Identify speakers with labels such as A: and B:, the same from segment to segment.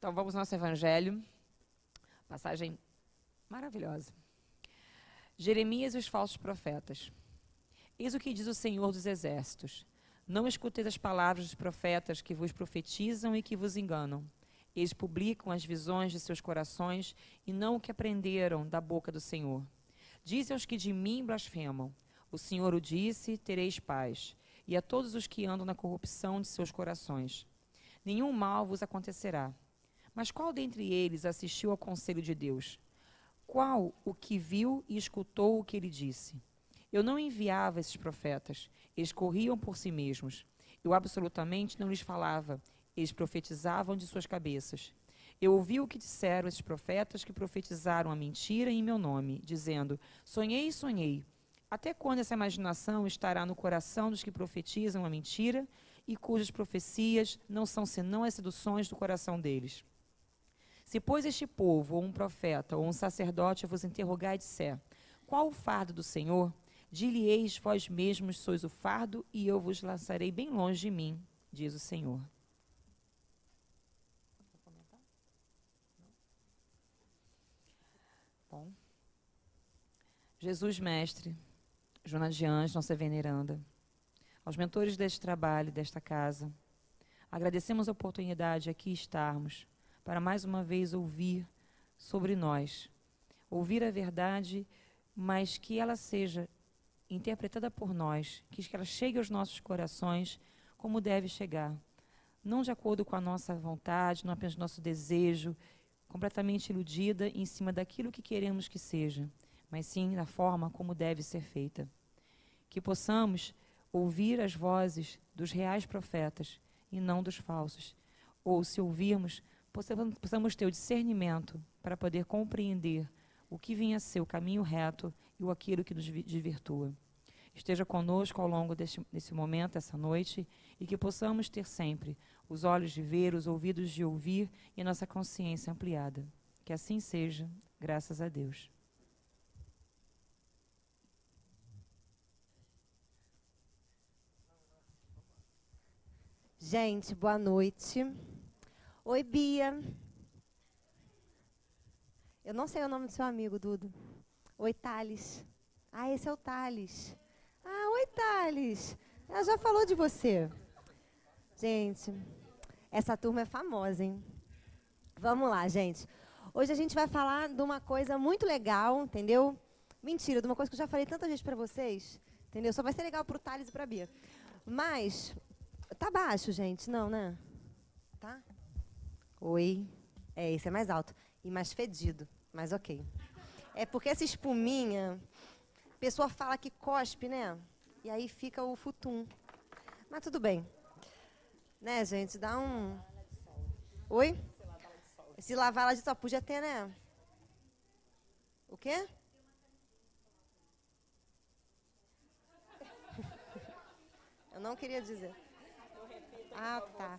A: Então, vamos ao nosso evangelho. Passagem maravilhosa. Jeremias e os falsos profetas. Eis o que diz o Senhor dos Exércitos. Não escuteis as palavras dos profetas que vos profetizam e que vos enganam. Eles publicam as visões de seus corações e não o que aprenderam da boca do Senhor. Dizem aos que de mim blasfemam. O Senhor o disse, tereis paz. E a todos os que andam na corrupção de seus corações. Nenhum mal vos acontecerá. Mas qual dentre eles assistiu ao conselho de Deus? Qual o que viu e escutou o que ele disse? Eu não enviava esses profetas. Eles corriam por si mesmos. Eu absolutamente não lhes falava. Eles profetizavam de suas cabeças. Eu ouvi o que disseram esses profetas que profetizaram a mentira em meu nome, dizendo, sonhei e sonhei. Até quando essa imaginação estará no coração dos que profetizam a mentira e cujas profecias não são senão as seduções do coração deles? Se, pois, este povo, ou um profeta, ou um sacerdote, vos interrogar e disser, qual o fardo do Senhor? Dir-lhe-eis vós mesmos sois o fardo, e eu vos lançarei bem longe de mim, diz o Senhor. Bom. Jesus Mestre, Joana de Anjos, nossa veneranda, aos mentores deste trabalho, desta casa, agradecemos a oportunidade de aqui estarmos, para mais uma vez ouvir sobre nós, ouvir a verdade, mas que ela seja interpretada por nós, que ela chegue aos nossos corações como deve chegar, não de acordo com a nossa vontade, não apenas do nosso desejo, completamente iludida em cima daquilo que queremos que seja, mas sim da forma como deve ser feita. Que possamos ouvir as vozes dos reais profetas e não dos falsos, ou se ouvirmos, possamos ter o discernimento para poder compreender o que vinha a ser o caminho reto e aquilo que nos desvirtua. Esteja conosco ao longo desse momento, essa noite, e que possamos ter sempre os olhos de ver, os ouvidos de ouvir e a nossa consciência ampliada. Que assim seja, graças a Deus.
B: Gente, boa noite. Oi, Bia. Eu não sei o nome do seu amigo, Dudo. Oi, Thales. Ah, esse é o Thales. Ah, oi, Thales. Ela já falou de você. Gente, essa turma é famosa, hein? Vamos lá, gente. Hoje a gente vai falar de uma coisa muito legal, entendeu? Mentira, de uma coisa que eu já falei tantas vezes para vocês, entendeu? Só vai ser legal para o Thales e para a Bia. Mas, tá baixo, gente? Não, né? Tá? Oi. É, esse é mais alto. E mais fedido, mas ok. É porque essa espuminha, a pessoa fala que cospe, né? E aí fica o futum. Mas tudo bem. Né, gente? Dá um... Oi? Se lavar ela de sol, podia ter, né? O quê? Eu não queria dizer. Ah, tá.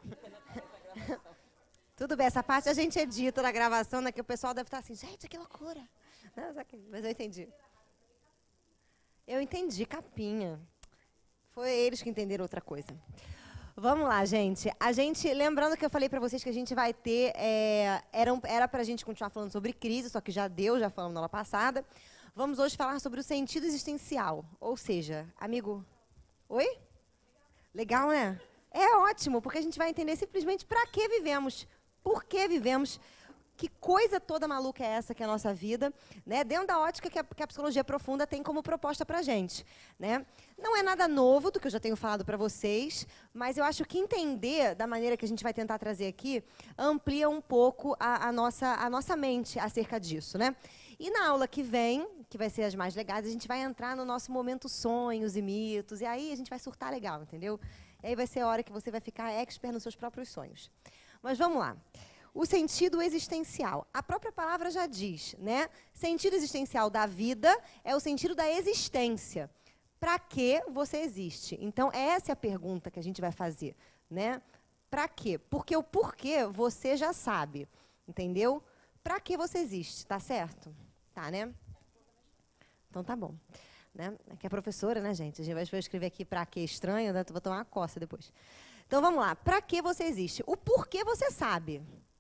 B: Tudo bem, essa parte a gente edita na gravação, né? Que o pessoal deve estar assim, gente, que loucura. Não, mas eu entendi. Eu entendi, capinha. Foi eles que entenderam outra coisa. Vamos lá, gente. Lembrando que eu falei para vocês que a gente vai ter, era para a gente continuar falando sobre crise, só que já falamos na aula passada. Vamos hoje falar sobre o sentido existencial. Ou seja, amigo... Oi? Legal, né? É ótimo, porque a gente vai entender simplesmente para que vivemos, por que vivemos, que coisa toda maluca é essa que é a nossa vida, né? Dentro da ótica que a psicologia profunda tem como proposta para a gente, né? Não é nada novo do que eu já tenho falado para vocês, mas eu acho que entender da maneira que a gente vai tentar trazer aqui amplia um pouco a nossa mente acerca disso, né? E na aula que vem, que vai ser as mais legais, a gente vai entrar no nosso momento sonhos e mitos, e aí a gente vai surtar legal, entendeu? E aí vai ser a hora que você vai ficar expert nos seus próprios sonhos. Mas vamos lá. O sentido existencial. A própria palavra já diz, né? Sentido existencial da vida é o sentido da existência. Para que você existe? Então, essa é a pergunta que a gente vai fazer, né? Para quê? Porque o porquê você já sabe, entendeu? Para que você existe, tá certo? Tá, né? Então, tá bom. Né? Aqui é a professora, né, gente? A gente vai escrever aqui para que estranho, né? Vou tomar uma coça depois. Então, vamos lá. Para que você existe? O porquê você sabe.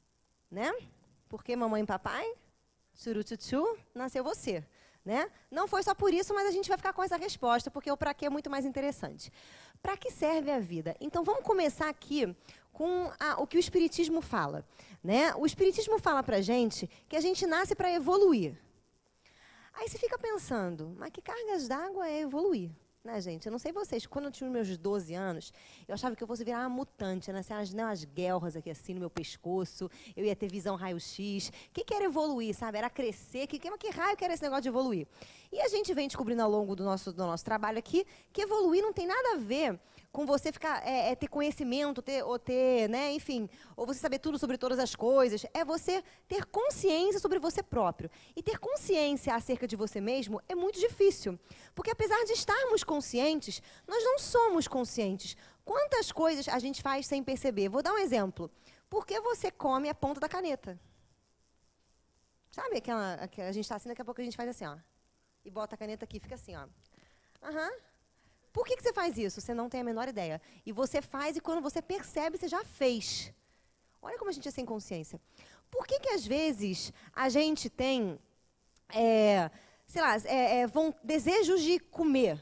B: né? Porque mamãe e papai, tchurutchutchu, nasceu você, né? Não foi só por isso, mas a gente vai ficar com essa resposta, porque o para quê é muito mais interessante. Para que serve a vida? Então, vamos começar aqui com o que o Espiritismo fala, né? O Espiritismo fala para a gente que a gente nasce para evoluir. Aí você fica pensando, mas que cargas d'água é evoluir? Né, gente? Eu não sei vocês, quando eu tinha meus 12 anos, eu achava que eu fosse virar uma mutante, né? Umas guelras aqui assim no meu pescoço, eu ia ter visão raio-x. O que era evoluir, sabe? Era crescer, que raio que era esse negócio de evoluir? E a gente vem descobrindo ao longo do nosso trabalho aqui que evoluir não tem nada a ver com você ficar, ter conhecimento, ter, né, enfim, ou você saber tudo sobre todas as coisas. É você ter consciência sobre você próprio. E ter consciência acerca de você mesmo é muito difícil. Porque apesar de estarmos conscientes, nós não somos conscientes. Quantas coisas a gente faz sem perceber? Vou dar um exemplo. Por que você come a ponta da caneta? Sabe aquela que a gente está assim, daqui a pouco a gente faz assim, ó. E bota a caneta aqui, fica assim, ó. Aham. Por que você faz isso? Você não tem a menor ideia. E você faz e quando você percebe, você já fez. Olha como a gente é sem consciência. Por que às vezes a gente tem, sei lá, desejos de comer?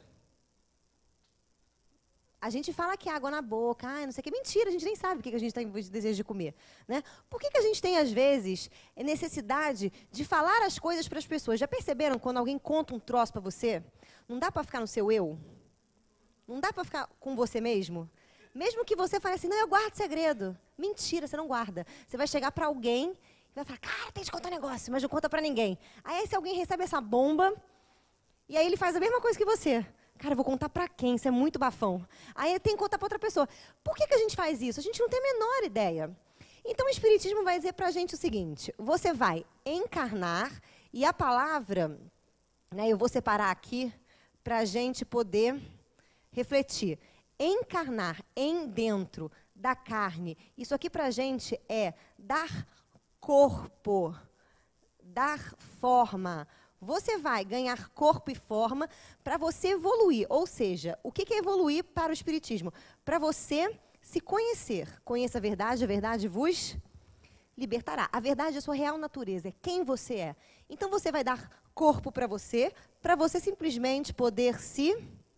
B: A gente fala que água na boca, não sei o que. Mentira, a gente nem sabe o que a gente tem desejo de comer. Né? Por que a gente tem, às vezes, necessidade de falar as coisas para as pessoas? Já perceberam quando alguém conta um troço para você? Não dá para ficar no seu eu? Não dá para ficar com você mesmo? Mesmo que você fale assim, não, eu guardo segredo. Mentira, você não guarda. Você vai chegar para alguém e vai falar, cara, tem que contar um negócio, mas não conta para ninguém. Aí, se alguém recebe essa bomba, e aí ele faz a mesma coisa que você. Cara, eu vou contar para quem? Isso é muito bafão. Aí ele tem que contar para outra pessoa. Por que a gente faz isso? A gente não tem a menor ideia. Então, o Espiritismo vai dizer para a gente o seguinte, você vai encarnar, e a palavra, né, eu vou separar aqui, para a gente poder refletir. Encarnar em dentro da carne, isso aqui para a gente é dar corpo, dar forma. Você vai ganhar corpo e forma para você evoluir. Ou seja, o que é evoluir para o Espiritismo? Para você se conhecer. Conheça a verdade vos libertará. A verdade é a sua real natureza, é quem você é. Então você vai dar corpo para você simplesmente poder se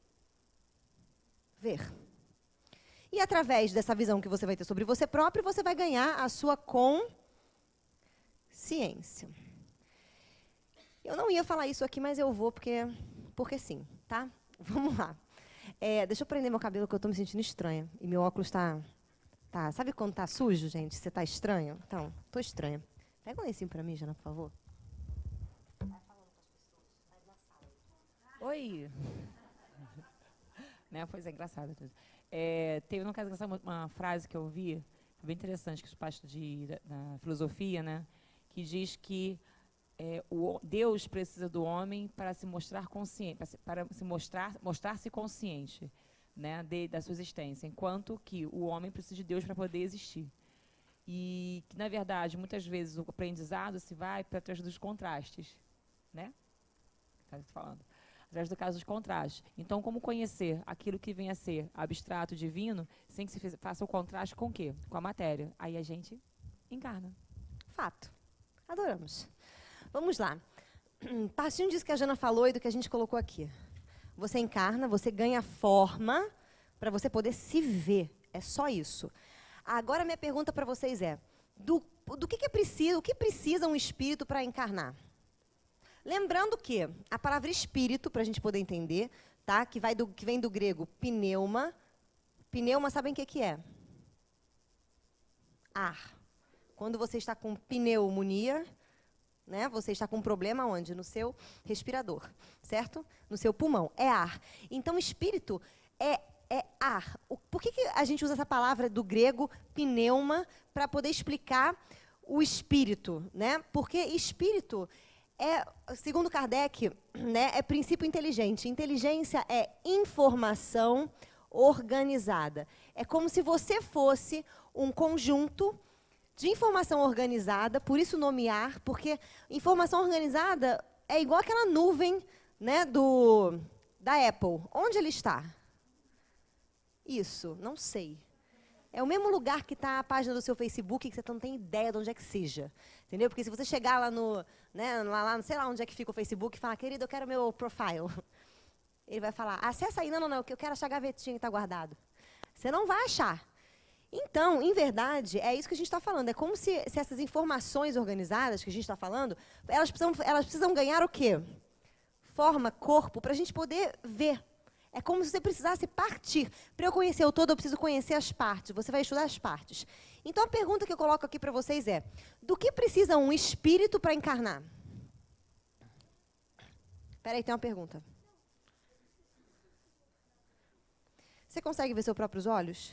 B: ver. E através dessa visão que você vai ter sobre você próprio, você vai ganhar a sua consciência. Eu não ia falar isso aqui, mas eu vou porque sim, tá? Vamos lá. Deixa eu prender meu cabelo, que eu estou me sentindo estranha. E meu óculos está... Sabe quando está sujo, gente? Você está estranho? Então, estou estranha. Pega um lencinho para mim, Jana, por favor.
A: Oi! Né? Pois é, engraçado. Teve, no caso, uma frase que eu ouvi, bem interessante, que os pais da filosofia, né? Que diz que Deus precisa do homem para se mostrar consciente, para se mostrar-se consciente, né, da sua existência, enquanto que o homem precisa de Deus para poder existir. E que, na verdade, muitas vezes o aprendizado se vai para trás dos contrastes, né? Tá falando. Através do caso dos contrastes. Então, como conhecer aquilo que vem a ser abstrato, divino, sem que se faça o contraste com o quê? Com a matéria. Aí a gente encarna.
B: Fato. Adoramos. Vamos lá. Partindo disso que a Jana falou e do que a gente colocou aqui. Você encarna, você ganha forma para você poder se ver. É só isso. Agora, minha pergunta para vocês é, do que é preciso, o que precisa um espírito para encarnar? Lembrando que a palavra espírito, para a gente poder entender, tá? que vem do grego pneuma. Pneuma, sabem o que é? Ar. Quando você está com pneumonia, né, você está com um problema onde? No seu respirador, certo? No seu pulmão. É ar. Então, espírito é ar. Por que a gente usa essa palavra do grego pneuma para poder explicar o espírito? Né? Porque espírito segundo Kardec, né, é princípio inteligente. Inteligência é informação organizada. É como se você fosse um conjunto de informação organizada, por isso nomear, porque informação organizada é igual aquela nuvem, né, da Apple. Onde ele está? Isso, não sei. É o mesmo lugar que está a página do seu Facebook, que você não tem ideia de onde é que seja. Entendeu? Porque se você chegar lá no, né, lá, sei lá onde é que fica o Facebook e falar, querido, eu quero meu profile. Ele vai falar, acessa aí, não, que eu quero achar a gavetinha que está guardado. Você não vai achar. Então, em verdade, é isso que a gente está falando. É como se essas informações organizadas que a gente está falando, elas precisam ganhar o quê? Forma, corpo, para a gente poder ver. É como se você precisasse partir. Para eu conhecer o todo, eu preciso conhecer as partes. Você vai estudar as partes. Então, a pergunta que eu coloco aqui para vocês é, do que precisa um espírito para encarnar? Espera aí, tem uma pergunta. Você consegue ver seus próprios olhos?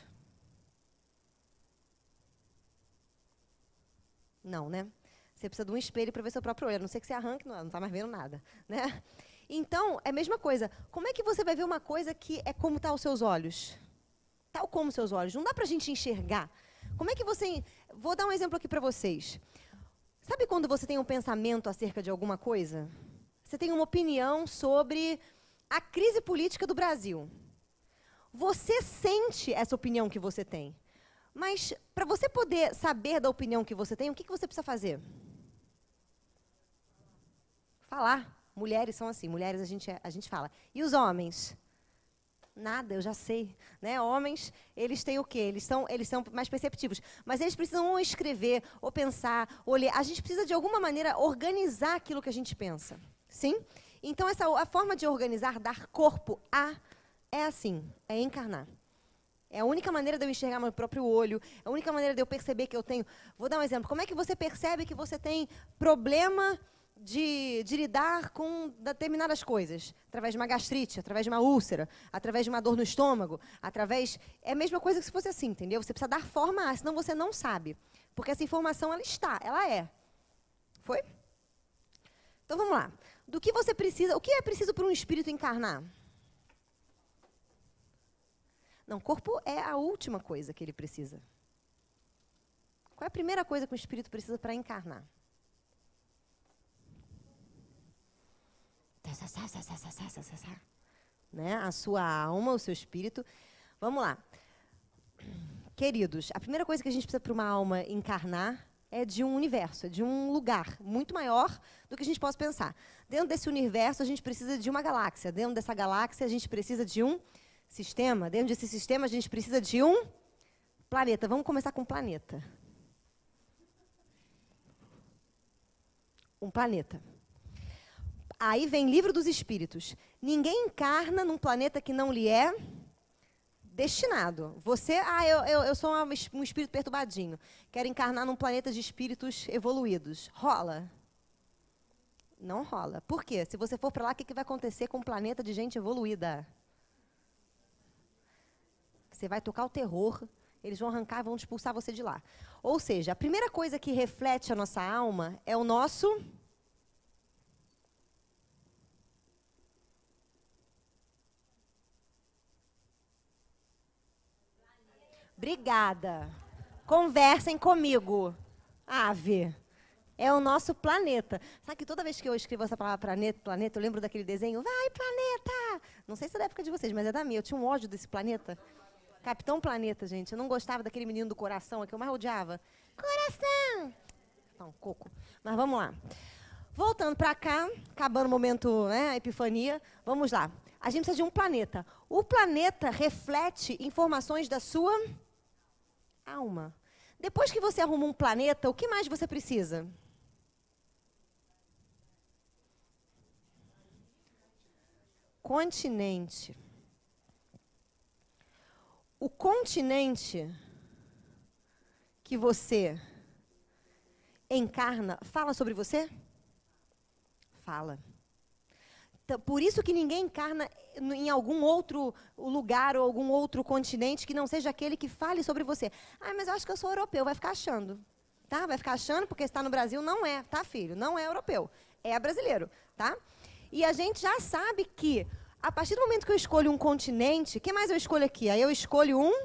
B: Não, né? Você precisa de um espelho para ver seu próprio olho. A não ser que você arranque, não está mais vendo nada. Né? Então, é a mesma coisa. Como é que você vai ver uma coisa que é como estão os seus olhos? Tal como os seus olhos. Não dá para a gente enxergar. Como é que você... Vou dar um exemplo aqui para vocês. Sabe quando você tem um pensamento acerca de alguma coisa? Você tem uma opinião sobre a crise política do Brasil. Você sente essa opinião que você tem. Mas, para você poder saber da opinião que você tem, o que você precisa fazer? Falar. Mulheres são assim, mulheres a gente fala. E os homens? Nada, eu já sei. Né? Homens, eles têm o quê? Eles são mais perceptivos. Mas eles precisam ou escrever, ou pensar, ou ler. A gente precisa, de alguma maneira, organizar aquilo que a gente pensa. Sim? Então, a forma de organizar, dar corpo a, é assim, é encarnar. É a única maneira de eu enxergar meu próprio olho, é a única maneira de eu perceber que eu tenho... Vou dar um exemplo. Como é que você percebe que você tem problema de lidar com determinadas coisas? Através de uma gastrite, através de uma úlcera, através de uma dor no estômago, através... É a mesma coisa que se fosse assim, entendeu? Você precisa dar forma a, senão você não sabe. Porque essa informação, ela é. Foi? Então, vamos lá. Do que você precisa... O que é preciso para um espírito encarnar? Não, corpo é a última coisa que ele precisa. Qual é a primeira coisa que o espírito precisa para encarnar? Né? A sua alma, o seu espírito. Vamos lá. Queridos, a primeira coisa que a gente precisa para uma alma encarnar é de um universo, é de um lugar muito maior do que a gente possa pensar. Dentro desse universo, a gente precisa de uma galáxia. Dentro dessa galáxia, a gente precisa de um sistema. Dentro desse sistema, a gente precisa de um planeta. Vamos começar com um planeta. Um planeta. Aí vem Livro dos Espíritos. Ninguém encarna num planeta que não lhe é destinado. Você, eu sou um espírito perturbadinho. Quero encarnar num planeta de espíritos evoluídos. Rola? Não rola. Por quê? Se você for para lá, o que vai acontecer com um planeta de gente evoluída? Você vai tocar o terror, eles vão arrancar e vão expulsar você de lá. Ou seja, a primeira coisa que reflete a nossa alma é o nosso... Obrigada. Conversem comigo. Ave. É o nosso planeta. Sabe que toda vez que eu escrevo essa palavra planeta, eu lembro daquele desenho, vai, planeta! Não sei se é da época de vocês, mas é da minha. Eu tinha um ódio desse planeta. Capitão Planeta, gente. Eu não gostava daquele menino do coração, é que eu mais odiava. Coração! Não, coco. Mas vamos lá. Voltando para cá, acabando o momento, né, a epifania, vamos lá. A gente precisa de um planeta. O planeta reflete informações da sua alma. Depois que você arruma um planeta, o que mais você precisa? Continente. O continente que você encarna fala sobre você? Fala. Então, por isso que ninguém encarna em algum outro lugar ou algum outro continente que não seja aquele que fale sobre você. Ah, mas eu acho que eu sou europeu. Vai ficar achando. Tá? Vai ficar achando porque está no Brasil. Não é, tá, filho? Não é europeu. É brasileiro. Tá? E a gente já sabe que, a partir do momento que eu escolho um continente, o que mais eu escolho aqui? Aí eu escolho um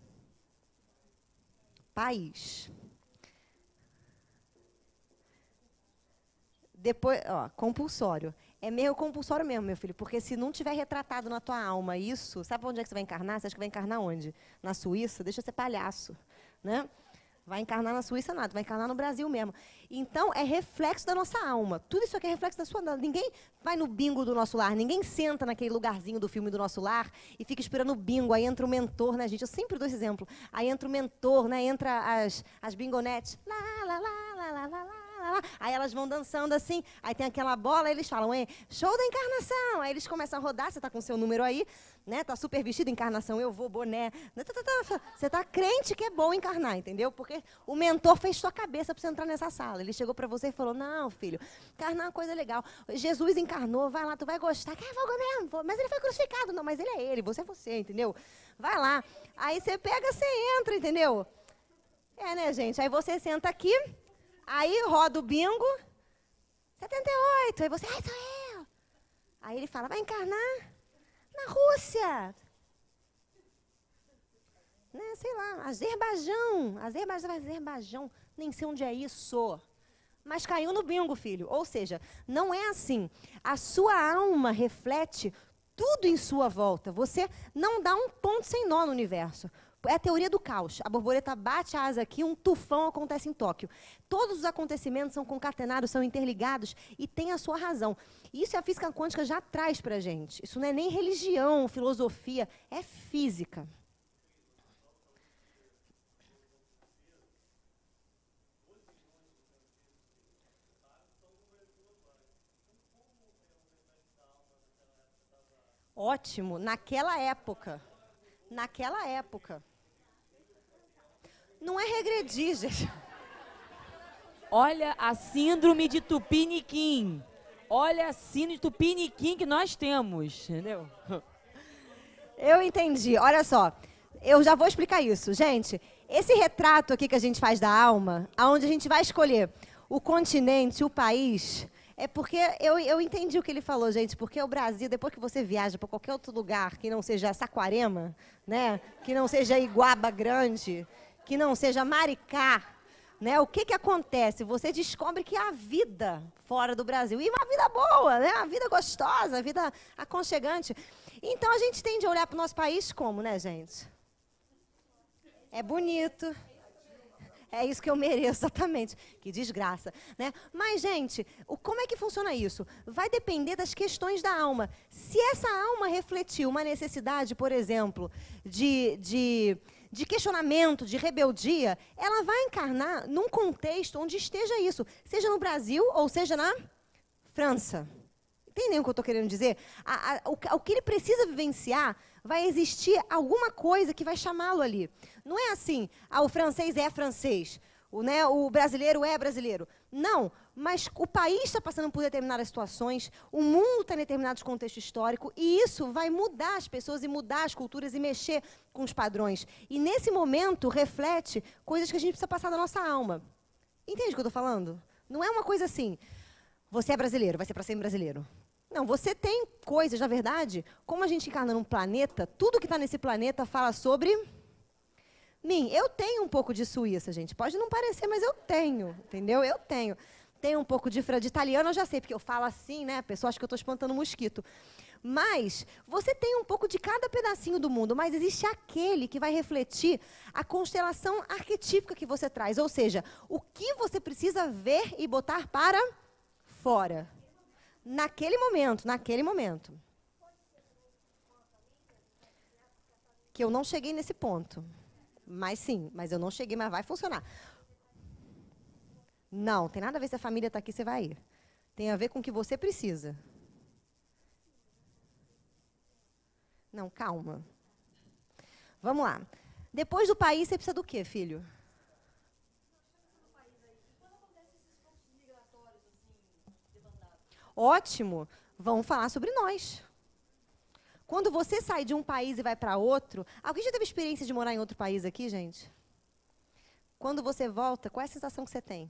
B: país. Depois, ó, compulsório. É meio compulsório mesmo, meu filho, porque se não tiver retratado na tua alma isso, sabe pra onde é que você vai encarnar? Você acha que vai encarnar onde? Na Suíça? Deixa eu ser palhaço, né? Vai encarnar na Suíça nada, vai encarnar no Brasil mesmo. Então, é reflexo da nossa alma. Tudo isso aqui é reflexo da sua alma. Ninguém vai no bingo do nosso lar, ninguém senta naquele lugarzinho do filme do nosso lar e fica esperando o bingo. Aí entra o mentor, né, gente? Eu sempre dou esse exemplo. Aí entra o mentor, né? Entra as bingonetes. Lá, lá, lá, lá, lá, lá, lá. Aí elas vão dançando assim, aí tem aquela bola, aí eles falam, show da encarnação. Aí eles começam a rodar, você está com o seu número aí, né? Tá super vestido, encarnação, eu vou, boné. Você tá crente que é bom encarnar, entendeu? Porque o mentor fez sua cabeça para você entrar nessa sala. Ele chegou para você e falou, não, filho, encarnar é uma coisa legal. Jesus encarnou, vai lá, tu vai gostar. Vou mesmo, vou. Mas ele foi crucificado. Não, mas ele é ele, você é você, entendeu? Vai lá. Aí você pega, você entra, entendeu? É, né, gente? Aí você senta aqui, aí roda o bingo, 78. Aí você, sou eu. Aí ele fala, vai encarnar na Rússia. Né, sei lá, Azerbaijão, nem sei onde é isso. Mas caiu no bingo, filho. Ou seja, não é assim. A sua alma reflete tudo em sua volta. Você não dá um ponto sem nó no universo. É a teoria do caos. A borboleta bate a asa aqui, um tufão acontece em Tóquio. Todos os acontecimentos são concatenados, são interligados e têm a sua razão. Isso a física quântica já traz para a gente. Isso não é nem religião, filosofia, é física. Ótimo, naquela época. Naquela época. Não é regredir, gente.
A: Olha a síndrome de Tupiniquim. Olha a síndrome de Tupiniquim que nós temos, entendeu?
B: Eu entendi. Olha só, eu já vou explicar isso. Gente, esse retrato aqui que a gente faz da alma, onde a gente vai escolher o continente, o país, é porque eu entendi o que ele falou, gente, porque o Brasil, depois que você viaja para qualquer outro lugar que não seja Saquarema, né, que não seja Iguaba Grande, que não seja Maricá, né, o que acontece? Você descobre que há vida fora do Brasil, e uma vida boa, né, uma vida gostosa, uma vida aconchegante. Então, a gente tende a olhar para o nosso país como, né, gente? É bonito. É isso que eu mereço, exatamente. Que desgraça, né? Mas, gente, como é que funciona isso? Vai depender das questões da alma. Se essa alma refletir uma necessidade, por exemplo, de questionamento, de rebeldia, ela vai encarnar num contexto onde esteja isso, seja no Brasil ou seja na França. Entendem o que eu estou querendo dizer? O que ele precisa vivenciar, vai existir alguma coisa que vai chamá-lo ali. Não é assim, o francês é francês, o brasileiro é brasileiro. Não, mas o país está passando por determinadas situações, o mundo está em determinados contextos históricos, e isso vai mudar as pessoas e mudar as culturas e mexer com os padrões. E, nesse momento, reflete coisas que a gente precisa passar da nossa alma. Entende o que eu estou falando? Não é uma coisa assim, você é brasileiro, vai ser para sempre brasileiro. Não, você tem coisas, na verdade, como a gente encarna num planeta, tudo que está nesse planeta fala sobre mim. Eu tenho um pouco de Suíça, gente. Pode não parecer, mas eu tenho, entendeu? Eu tenho. Tenho um pouco de italiano, eu já sei, porque eu falo assim, né? A pessoa acha que eu estou espantando mosquito. Mas você tem um pouco de cada pedacinho do mundo, mas existe aquele que vai refletir a constelação arquetípica que você traz. Ou seja, o que você precisa ver e botar para fora. Naquele momento. Que eu não cheguei nesse ponto. Mas sim, mas eu não cheguei, mas vai funcionar. Não, tem nada a ver se a família está aqui, você vai ir. Tem a ver com o que você precisa. Não, calma. Vamos lá. Depois do país, você precisa do quê, filho? Ótimo, vamos falar sobre nós. Quando você sai de um país e vai para outro, alguém já teve experiência de morar em outro país aqui, gente? Quando você volta, qual é a sensação que você tem?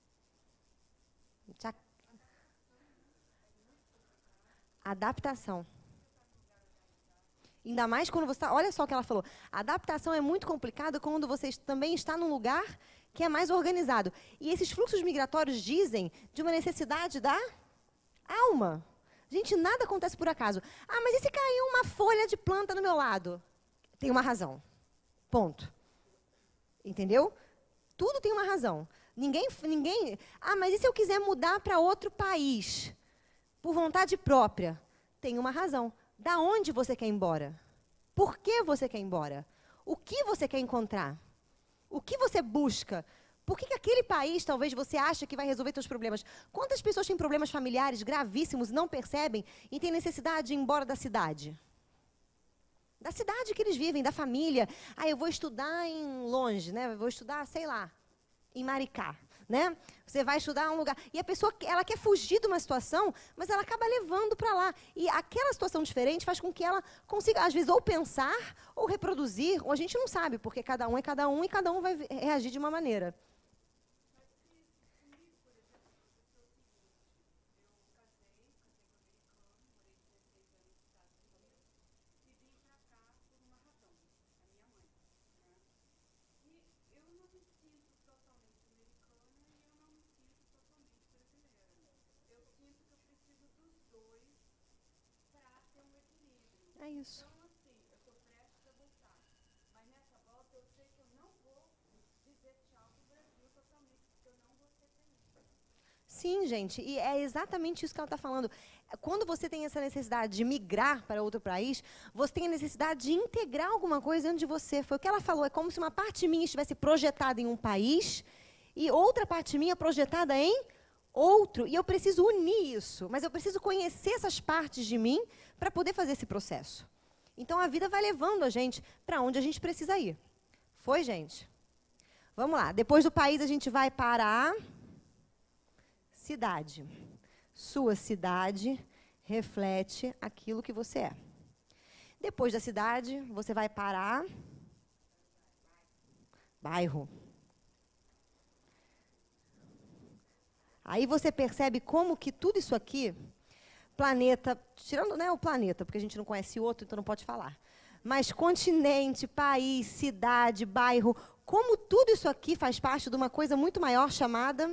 B: Adaptação. Ainda mais quando você está... Olha só o que ela falou. A adaptação é muito complicada quando você também está num lugar que é mais organizado. E esses fluxos migratórios dizem de uma necessidade da alma. Gente, nada acontece por acaso. Ah, mas e se caiu uma folha de planta no meu lado? Tem uma razão. Ponto. Entendeu? Tudo tem uma razão. Ninguém... Ah, mas e se eu quiser mudar para outro país? Por vontade própria? Tem uma razão. Da onde você quer ir embora? Por que você quer ir embora? O que você quer encontrar? O que você busca? Por que aquele país, talvez, você acha que vai resolver seus problemas? Quantas pessoas têm problemas familiares gravíssimos, não percebem e têm necessidade de ir embora da cidade? Da cidade que eles vivem, da família. Ah, eu vou estudar em longe, né? Eu vou estudar, sei lá, em Maricá, né? Você vai estudar em um lugar. E a pessoa, ela quer fugir de uma situação, mas ela acaba levando para lá. E aquela situação diferente faz com que ela consiga, às vezes, ou pensar, ou reproduzir, ou a gente não sabe, porque cada um é cada um e cada um vai reagir de uma maneira. É isso. Então, assim, eu estou prestes a voltar. Mas nessa volta eu sei que eu não vou dizer tchau para o Brasil totalmente, porque eu não vou ser feliz. Sim, gente, e é exatamente isso que ela está falando. Quando você tem essa necessidade de migrar para outro país, você tem a necessidade de integrar alguma coisa dentro de você. Foi o que ela falou, é como se uma parte minha estivesse projetada em um país e outra parte minha projetada em outro. E eu preciso unir isso, mas eu preciso conhecer essas partes de mim para poder fazer esse processo. Então, a vida vai levando a gente para onde a gente precisa ir. Foi, gente? Vamos lá. Depois do país, a gente vai para a cidade. Sua cidade reflete aquilo que você é. Depois da cidade, você vai para bairro. Aí você percebe como que tudo isso aqui, planeta, tirando, né, o planeta, porque a gente não conhece outro, então não pode falar. Mas continente, país, cidade, bairro, como tudo isso aqui faz parte de uma coisa muito maior chamada...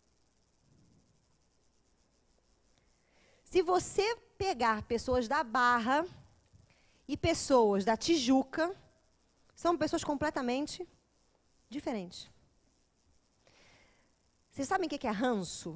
B: Se você pegar pessoas da Barra e pessoas da Tijuca, são pessoas completamente diferentes. Vocês sabem o que é ranço?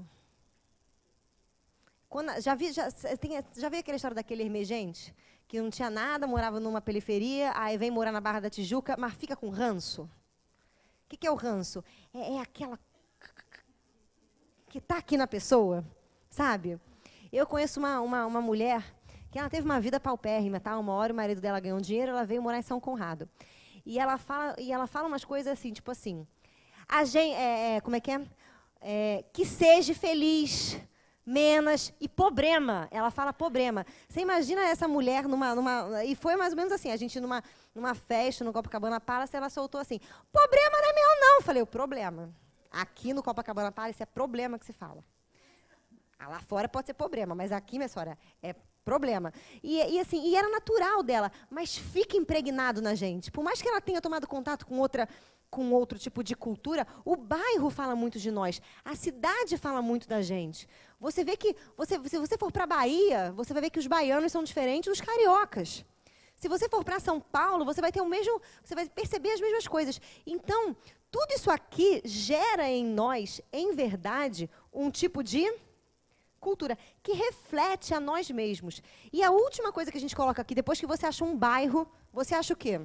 B: Já viu aquela história daquele emergente? Que não tinha nada, morava numa periferia, aí vem morar na Barra da Tijuca, mas fica com ranço. O que é o ranço? É aquela que está aqui na pessoa, sabe? Eu conheço uma mulher que ela teve uma vida paupérrima, tá? Uma hora o marido dela ganhou dinheiro, ela veio morar em São Conrado. E ela fala umas coisas assim, tipo assim, como é que é? Que seja feliz, menos e problema. Ela fala problema. Você imagina essa mulher e foi mais ou menos assim, a gente numa festa no Copacabana Palace, ela soltou assim, problema não é meu não. Eu falei, o problema. Aqui no Copacabana Palace é problema que se fala. Lá fora pode ser problema, mas aqui, minha senhora, é problema. E era natural dela, mas fica impregnado na gente. Por mais que ela tenha tomado contato com outro tipo de cultura, o bairro fala muito de nós, a cidade fala muito da gente. Você vê que, se você for para a Bahia, você vai ver que os baianos são diferentes dos cariocas. Se você for para São Paulo, você vai perceber as mesmas coisas. Então, tudo isso aqui gera em nós, em verdade, um tipo de cultura que reflete a nós mesmos. E a última coisa que a gente coloca aqui, depois que você acha um bairro, você acha o quê?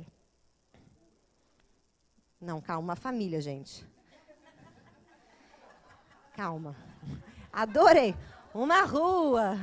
B: Não, calma, uma família, gente. Calma. Adorei. Uma rua.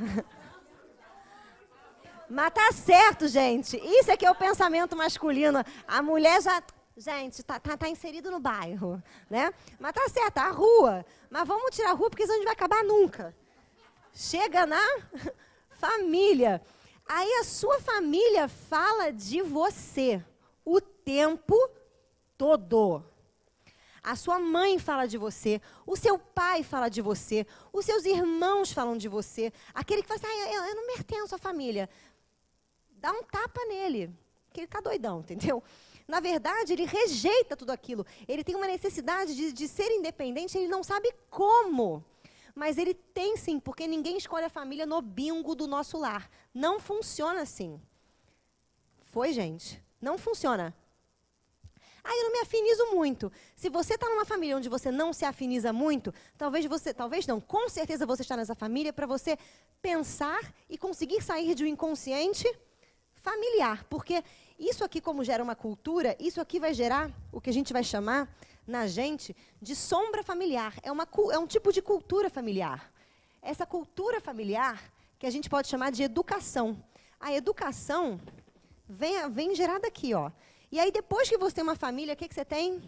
B: Mas tá certo, gente. Isso é que é o pensamento masculino. A mulher já... Gente, tá inserido no bairro, né? Mas tá certo, a rua. Mas vamos tirar a rua, porque senão a gente vai acabar nunca. Chega na família. Aí a sua família fala de você o tempo todo. A sua mãe fala de você, o seu pai fala de você, os seus irmãos falam de você. Aquele que fala assim, eu não pertenço à família. Dá um tapa nele, que ele está doidão, entendeu? Na verdade, ele rejeita tudo aquilo. Ele tem uma necessidade de ser independente, ele não sabe como. Mas ele tem sim, porque ninguém escolhe a família no bingo do nosso lar. Não funciona assim. Foi, gente? Não funciona. Ah, eu não me afinizo muito. Se você está numa família onde você não se afiniza muito, com certeza você está nessa família para você pensar e conseguir sair de um inconsciente familiar. Porque isso aqui, como gera uma cultura, isso aqui vai gerar o que a gente vai chamar na gente de sombra familiar. É um tipo de cultura familiar. Essa cultura familiar que a gente pode chamar de educação. A educação vem gerada aqui, ó. E aí, depois que você tem uma família, o que você tem?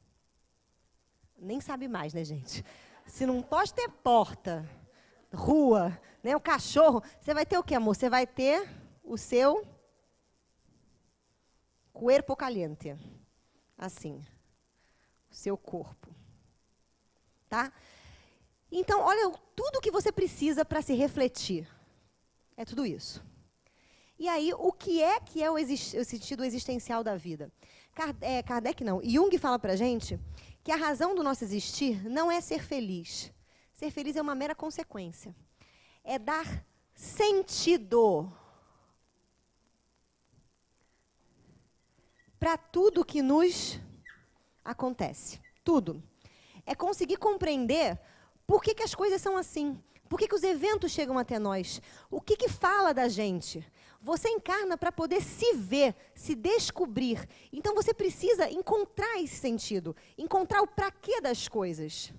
B: Nem sabe mais, né, gente? Se não pode ter porta, rua, né, o cachorro, você vai ter o quê, amor? Você vai ter o seu cuerpo caliente. Assim. O seu corpo. Tá? Então, olha, tudo que você precisa para se refletir. É tudo isso. E aí, o que é o sentido existencial da vida? Kardec não. Jung fala para a gente que a razão do nosso existir não é ser feliz. Ser feliz é uma mera consequência. É dar sentido para tudo que nos acontece. Tudo. É conseguir compreender por que as coisas são assim. Por que os eventos chegam até nós? O que fala da gente? Você encarna para poder se ver, se descobrir. Então você precisa encontrar esse sentido, encontrar o para quê das coisas.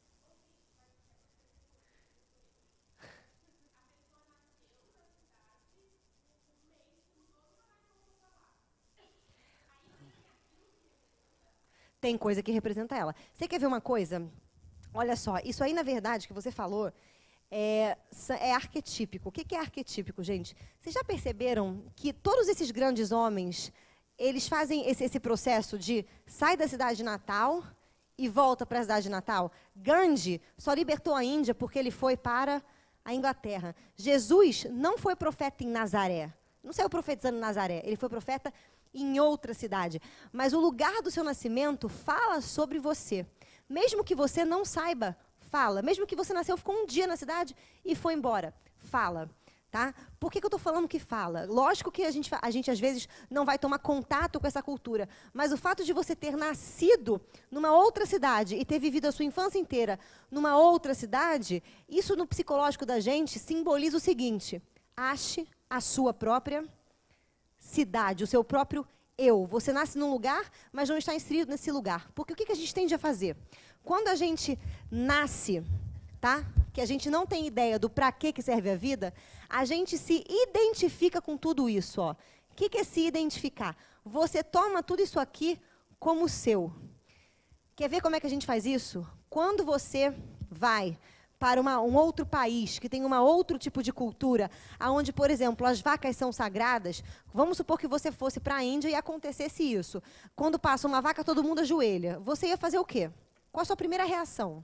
B: Tem coisa que representa ela. Você quer ver uma coisa? Olha só, isso aí, na verdade, que você falou, é arquetípico. O que é arquetípico, gente? Vocês já perceberam que todos esses grandes homens, eles fazem esse processo de sai da cidade natal e volta para a cidade natal? Gandhi só libertou a Índia porque ele foi para a Inglaterra. Jesus não foi profeta em Nazaré. Não saiu profetizando em Nazaré. Ele foi profeta em outra cidade. Mas o lugar do seu nascimento fala sobre você. Mesmo que você não saiba, fala. Mesmo que você nasceu, ficou um dia na cidade e foi embora, fala. Tá? Por que eu estou falando que fala? Lógico que a gente, às vezes, não vai tomar contato com essa cultura, mas o fato de você ter nascido numa outra cidade e ter vivido a sua infância inteira numa outra cidade, isso no psicológico da gente simboliza o seguinte: ache a sua própria cidade, o seu próprio eu. Você nasce num lugar, mas não está inserido nesse lugar. Porque o que a gente tende a fazer? Quando a gente nasce, tá? Que a gente não tem ideia do para que serve a vida, a gente se identifica com tudo isso. Ó. O que é se identificar? Você toma tudo isso aqui como seu. Quer ver como é que a gente faz isso? Quando você vai para um outro país, que tem um outro tipo de cultura, onde, por exemplo, as vacas são sagradas, vamos supor que você fosse para a Índia e acontecesse isso. Quando passa uma vaca, todo mundo ajoelha. Você ia fazer o quê? Qual a sua primeira reação?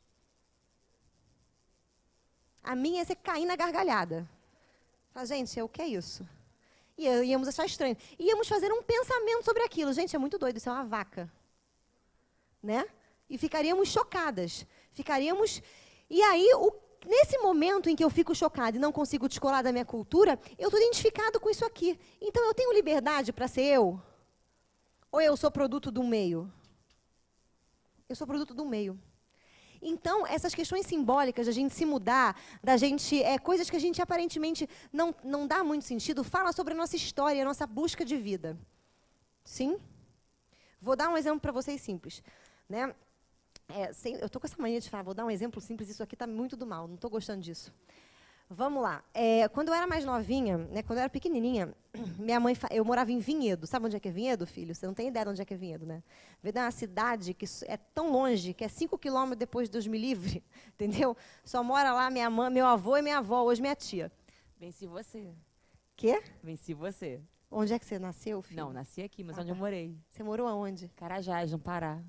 B: A minha é você cair na gargalhada. Fala, gente, o que é isso? E íamos achar estranho. Íamos fazer um pensamento sobre aquilo. Gente, é muito doido, isso é uma vaca. Né? E ficaríamos chocadas. E aí, nesse momento em que eu fico chocada e não consigo descolar da minha cultura, eu estou identificado com isso aqui. Então, eu tenho liberdade para ser eu? Ou eu sou produto de um meio? Eu sou produto de um meio. Então, essas questões simbólicas da gente se mudar, da gente, coisas que a gente aparentemente não dá muito sentido, fala sobre a nossa história, a nossa busca de vida. Sim? Vou dar um exemplo para vocês simples. Né? Eu estou com essa mania de falar, vou dar um exemplo simples, isso aqui está muito do mal, não estou gostando disso. Vamos lá. Quando eu era mais novinha, né, quando eu era pequenininha, minha mãe, eu morava em Vinhedo. Sabe onde é que é Vinhedo, filho? Você não tem ideia de onde é que é Vinhedo, né? Vinhedo é uma cidade que é tão longe, que é 5 quilômetros depois de Deus me livre, entendeu? Só mora lá minha mãe, meu avô e minha avó, hoje minha tia.
A: Venci você.
B: Quê?
A: Venci você.
B: Onde é que você nasceu, filho?
A: Não, nasci aqui, mas onde eu morei.
B: Você morou aonde?
A: Carajás, no Pará.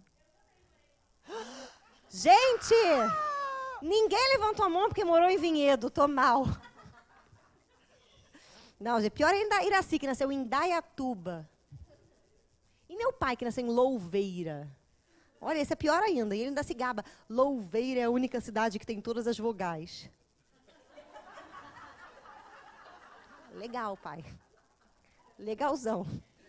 B: Gente! Ninguém levantou a mão porque morou em Vinhedo. Tô mal. Não, gente, pior ainda Iraci, que nasceu em Indaiatuba. E meu pai, que nasceu em Louveira. Olha, esse é pior ainda. E ele ainda se gaba. Louveira é a única cidade que tem todas as vogais. Legal, pai. Legalzão.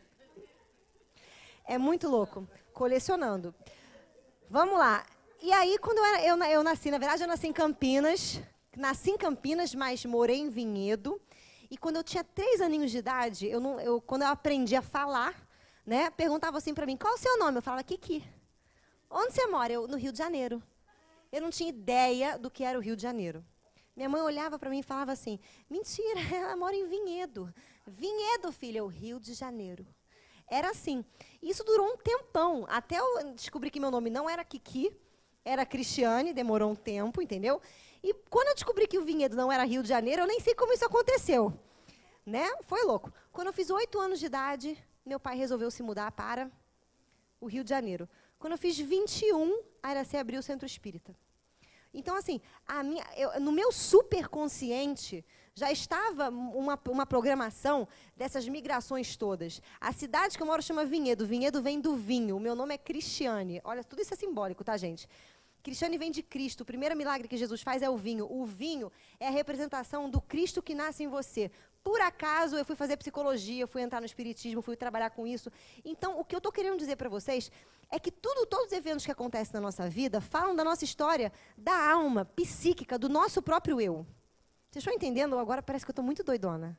B: É muito louco. Colecionando. Vamos lá. E aí, quando eu nasci, na verdade, eu nasci em Campinas. Nasci em Campinas, mas morei em Vinhedo. E quando eu tinha 3 aninhos de idade, quando eu aprendi a falar, né, perguntavam assim para mim, qual é o seu nome? Eu falava, Kiki. Onde você mora? Eu, no Rio de Janeiro. Eu não tinha ideia do que era o Rio de Janeiro. Minha mãe olhava para mim e falava assim, mentira, ela mora em Vinhedo. Vinhedo, filha, é o Rio de Janeiro. Era assim. Isso durou um tempão, até eu descobri que meu nome não era Kiki, era Cristiane, demorou um tempo, entendeu? E quando eu descobri que o Vinhedo não era Rio de Janeiro, eu nem sei como isso aconteceu. Né? Foi louco. Quando eu fiz 8 anos de idade, meu pai resolveu se mudar para o Rio de Janeiro. Quando eu fiz 21, a Iracema abriu o Centro Espírita. Então, assim, no meu superconsciente já estava uma programação dessas migrações todas. A cidade que eu moro chama Vinhedo. Vinhedo vem do vinho. O meu nome é Cristiane. Olha, tudo isso é simbólico, tá, gente? Cristiane vem de Cristo. O primeiro milagre que Jesus faz é o vinho. O vinho é a representação do Cristo que nasce em você. Por acaso, eu fui fazer psicologia, fui entrar no espiritismo, fui trabalhar com isso. Então, o que eu estou querendo dizer para vocês é que todos os eventos que acontecem na nossa vida falam da nossa história, da alma psíquica, do nosso próprio eu. Vocês estão entendendo? Agora parece que eu estou muito doidona.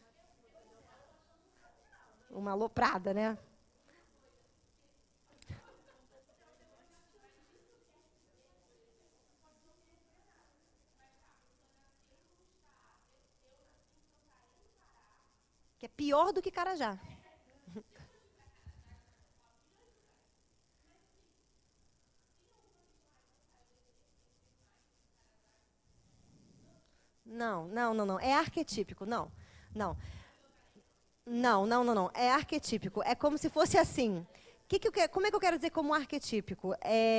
B: Uma aloprada, né? Que é pior do que Carajá. Não. É arquetípico, não. Não. Não. É arquetípico. É como se fosse assim. Como é que eu quero dizer como arquetípico?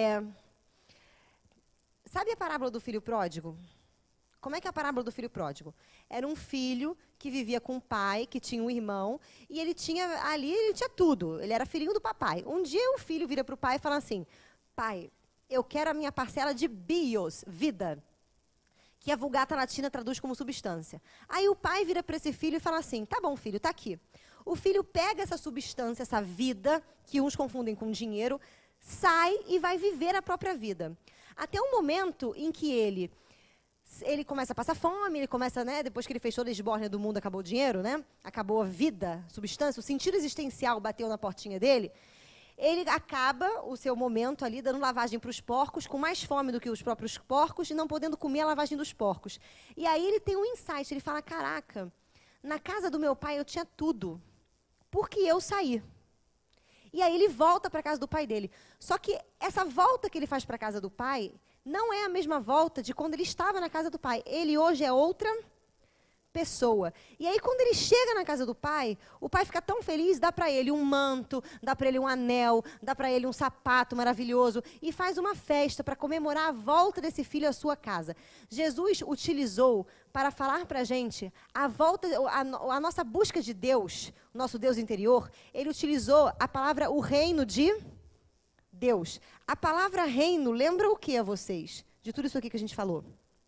B: Sabe a parábola do filho pródigo? Como é que é a parábola do filho pródigo? Era um filho que vivia com o pai, que tinha um irmão, e ele tinha tudo. Ele era filhinho do papai. Um dia o filho vira para o pai e fala assim, pai, eu quero a minha parcela de bios, vida, que a Vulgata Latina traduz como substância. Aí o pai vira para esse filho e fala assim, tá bom, filho, tá aqui. O filho pega essa substância, essa vida, que uns confundem com dinheiro, sai e vai viver a própria vida. Até o momento em que ele começa a passar fome, ele começa, né, depois que ele fez toda a esbórnia do mundo, acabou o dinheiro, né? Acabou a vida, substância, o sentido existencial bateu na portinha dele. Ele acaba o seu momento ali dando lavagem para os porcos, com mais fome do que os próprios porcos, e não podendo comer a lavagem dos porcos. E aí ele tem um insight, ele fala, caraca, na casa do meu pai eu tinha tudo, porque eu saí. E aí ele volta para a casa do pai dele. Só que essa volta que ele faz para a casa do pai não é a mesma volta de quando ele estava na casa do pai. Ele hoje é outra pessoa. E aí, quando ele chega na casa do pai, o pai fica tão feliz, dá para ele um manto, dá para ele um anel, dá para ele um sapato maravilhoso e faz uma festa para comemorar a volta desse filho à sua casa. Jesus utilizou para falar para a gente a volta, a nossa busca de Deus, o nosso Deus interior, ele utilizou a palavra o reino de Deus. A palavra reino lembra o que a vocês? De tudo isso aqui que a gente falou.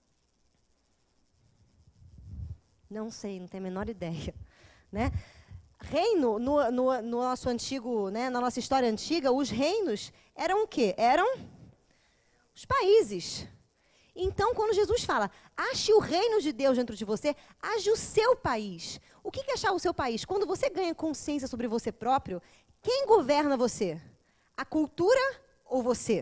B: Não sei, não tenho a menor ideia. Né? Reino, no nosso antigo, né, na nossa história antiga, os reinos eram o quê? Eram os países. Então, quando Jesus fala, ache o reino de Deus dentro de você, age o seu país. O que é achar o seu país? Quando você ganha consciência sobre você próprio, quem governa você? A cultura ou você?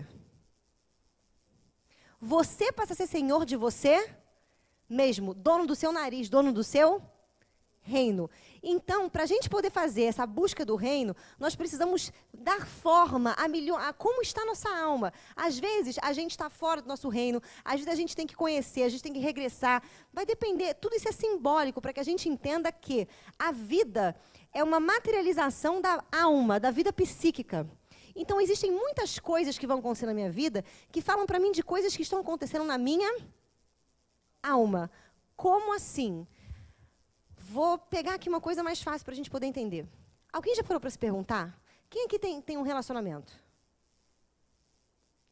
B: Você passa a ser senhor de você mesmo, dono do seu nariz, dono do seu reino. Então, para a gente poder fazer essa busca do reino, nós precisamos dar forma a como está a nossa alma. Às vezes, a gente está fora do nosso reino, às vezes a gente tem que conhecer, a gente tem que regressar. Vai depender, tudo isso é simbólico para que a gente entenda que a vida é uma materialização da alma, da vida psíquica. Então, existem muitas coisas que vão acontecer na minha vida que falam para mim de coisas que estão acontecendo na minha alma. Como assim? Vou pegar aqui uma coisa mais fácil para a gente poder entender. Alguém já parou para se perguntar? Quem aqui tem um relacionamento?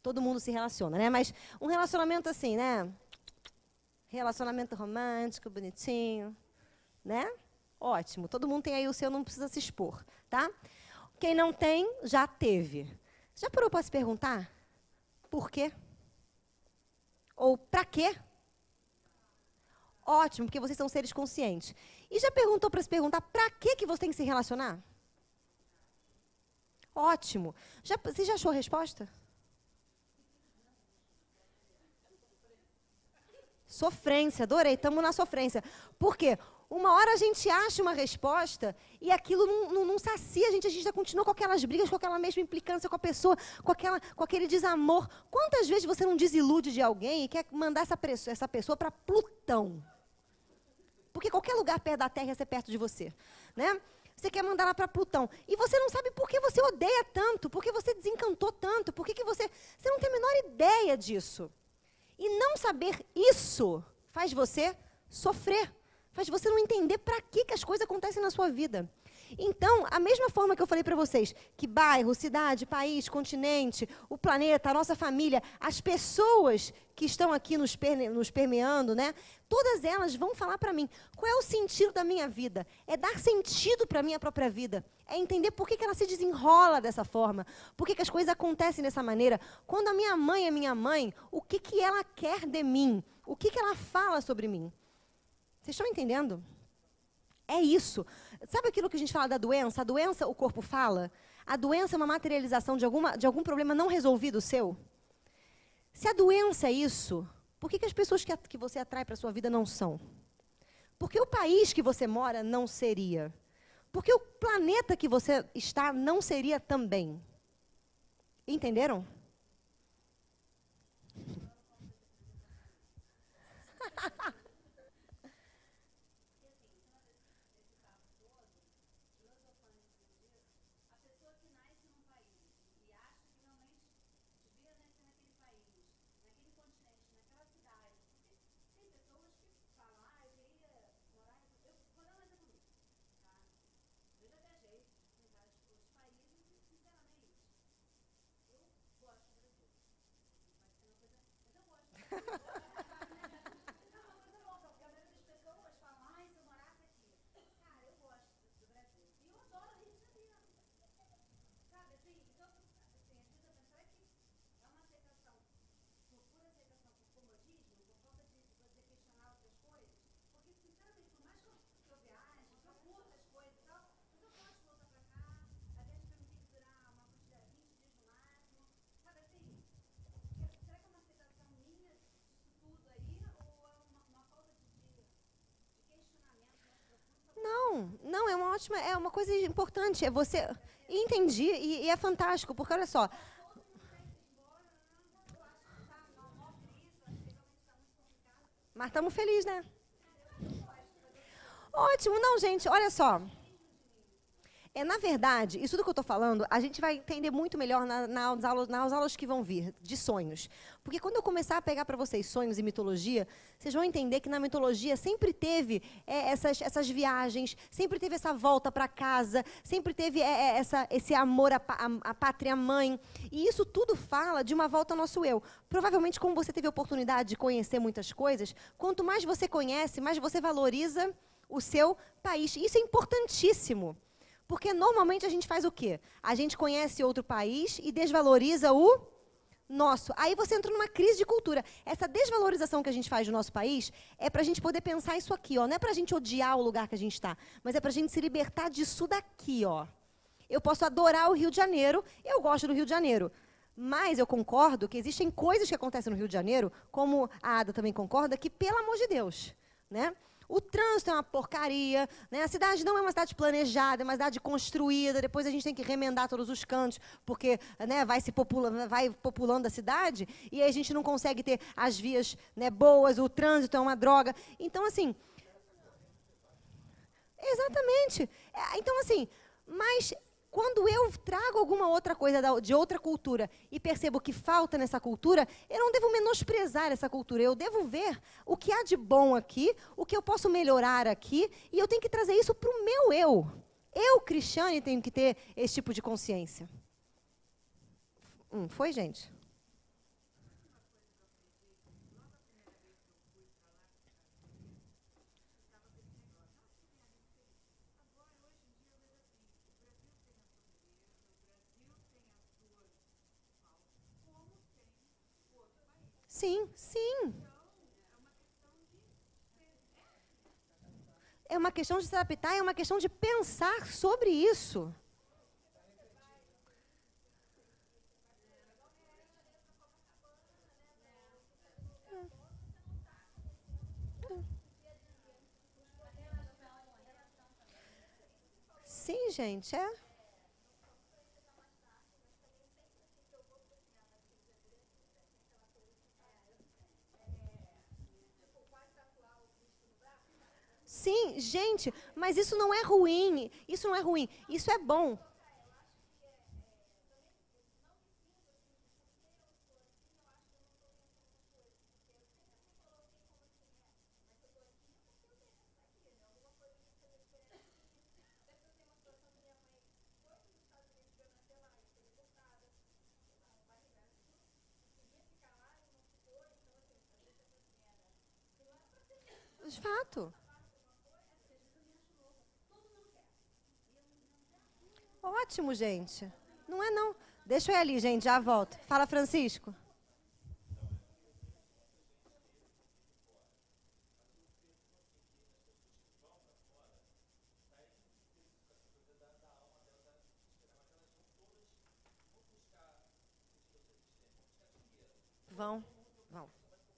B: todo mundo se relaciona, né? Mas um relacionamento assim, né? Relacionamento romântico, bonitinho, né? Ótimo. Todo mundo tem aí o seu, não precisa se expor, tá? Quem não tem, já teve. Já parou para se perguntar por quê? Ou para quê? Ótimo, porque vocês são seres conscientes. E já perguntou para se perguntar para que você tem que se relacionar? Ótimo. Você já achou a resposta? Sofrência, adorei, estamos na sofrência. Por quê? Uma hora a gente acha uma resposta e aquilo não sacia a gente já continua com aquelas brigas, com aquela mesma implicância com a pessoa, com aquele desamor. Quantas vezes você não desilude de alguém e quer mandar essa pessoa para Plutão? Porque qualquer lugar perto da Terra ia ser perto de você, né? Você quer mandar ela para Plutão. E você não sabe por que você odeia tanto, por que você desencantou tanto, por que você não tem a menor ideia disso. E não saber isso faz você sofrer, faz você não entender para que as coisas acontecem na sua vida. Então, a mesma forma que eu falei para vocês, que bairro, cidade, país, continente, o planeta, a nossa família, as pessoas que estão aqui nos permeando, né? Todas elas vão falar para mim, qual é o sentido da minha vida? É dar sentido para a minha própria vida. É entender por que ela se desenrola dessa forma, por que as coisas acontecem dessa maneira. Quando a minha mãe é minha mãe, o que ela quer de mim? O que ela fala sobre mim? Vocês estão entendendo? É isso. Sabe aquilo que a gente fala da doença? A doença, o corpo fala. A doença é uma materialização de algum problema não resolvido seu. Se a doença é isso, por que as pessoas que você atrai para a sua vida não são? Porque o país que você mora não seria. Porque o planeta que você está não seria também. Entenderam? Não, é uma coisa importante, é você entendi e é fantástico, porque olha só. Mas estamos felizes, né? Ótimo, não, gente, olha só. Na verdade, isso tudo que eu estou falando, a gente vai entender muito melhor nas aulas que vão vir, de sonhos. Porque quando eu começar a pegar para vocês sonhos e mitologia, vocês vão entender que na mitologia sempre teve essas viagens, sempre teve essa volta para casa, sempre teve esse amor à pátria-mãe. E isso tudo fala de uma volta ao nosso eu. Provavelmente, como você teve a oportunidade de conhecer muitas coisas, quanto mais você conhece, mais você valoriza o seu país. Isso é importantíssimo. Porque normalmente a gente faz o quê? A gente conhece outro país e desvaloriza o nosso. Aí você entra numa crise de cultura. Essa desvalorização que a gente faz do nosso país é para a gente poder pensar isso aqui, ó. Não é para a gente odiar o lugar que a gente está, mas é para a gente se libertar disso daqui, ó. Eu posso adorar o Rio de Janeiro, eu gosto do Rio de Janeiro. Mas eu concordo que existem coisas que acontecem no Rio de Janeiro, como a Ada também concorda, que, pelo amor de Deus, né? O trânsito é uma porcaria, né? A cidade não é uma cidade planejada, é uma cidade construída, depois a gente tem que remendar todos os cantos, porque, né, vai populando a cidade, e aí a gente não consegue ter as vias, né, boas, o trânsito é uma droga. Então, assim... Exatamente. Então, assim, mas... Quando eu trago alguma outra coisa de outra cultura e percebo que falta nessa cultura, eu não devo menosprezar essa cultura. Eu devo ver o que há de bom aqui, o que eu posso melhorar aqui, e eu tenho que trazer isso para o meu eu. Eu, Cristiane, tenho que ter esse tipo de consciência. Foi, gente? Sim, sim. É uma questão de se adaptar, é uma questão de pensar sobre isso. Sim, gente, é. Sim, gente, mas isso não é ruim. Isso não é ruim. Isso é bom. De fato. Ótimo, gente. Não é não. Deixa eu ir ali, gente, já volto. Fala, Francisco. Vão, vão.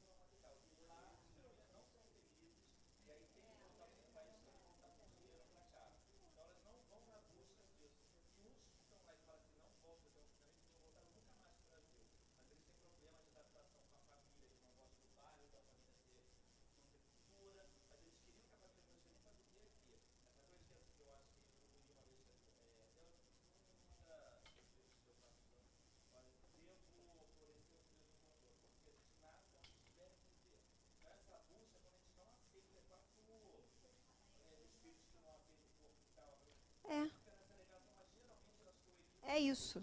B: É. É isso.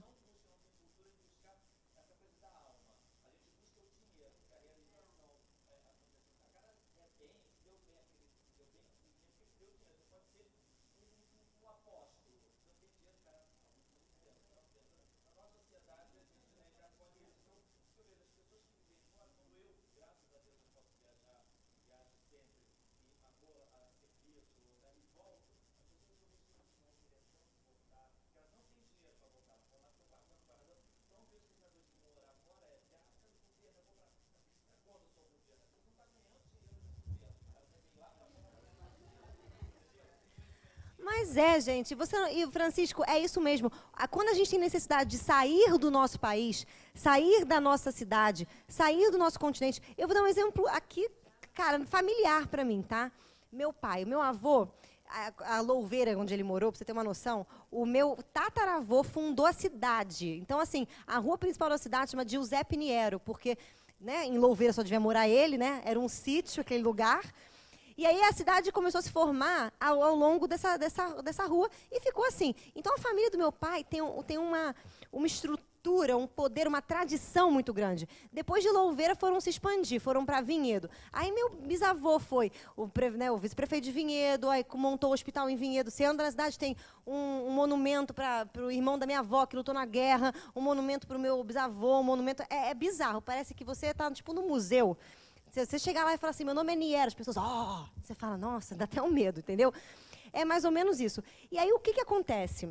B: Mas é, gente, você e Francisco, é isso mesmo. Quando a gente tem necessidade de sair do nosso país, sair da nossa cidade, sair do nosso continente, eu vou dar um exemplo aqui, cara, familiar para mim, tá? Meu pai, o meu avô, a Louveira, onde ele morou, para você ter uma noção, o meu tataravô fundou a cidade. Então, assim, a rua principal da cidade chama Giuseppe Pinheiro, porque, né, em Louveira só devia morar ele, né? Era um sítio, aquele lugar. E aí a cidade começou a se formar ao longo dessa rua e ficou assim. Então a família do meu pai tem uma estrutura, um poder, uma tradição muito grande. Depois de Louveira foram se expandir, foram para Vinhedo. Aí meu bisavô foi o vice-prefeito de Vinhedo, aí montou o hospital em Vinhedo. Você anda na cidade, tem um monumento para o irmão da minha avó que lutou na guerra, um monumento para o meu bisavô, um monumento... É bizarro, parece que você está tipo no museu. Se você chegar lá e falar assim, meu nome é Niera, as pessoas, você fala, nossa, dá até um medo, entendeu? É mais ou menos isso. E aí, o que acontece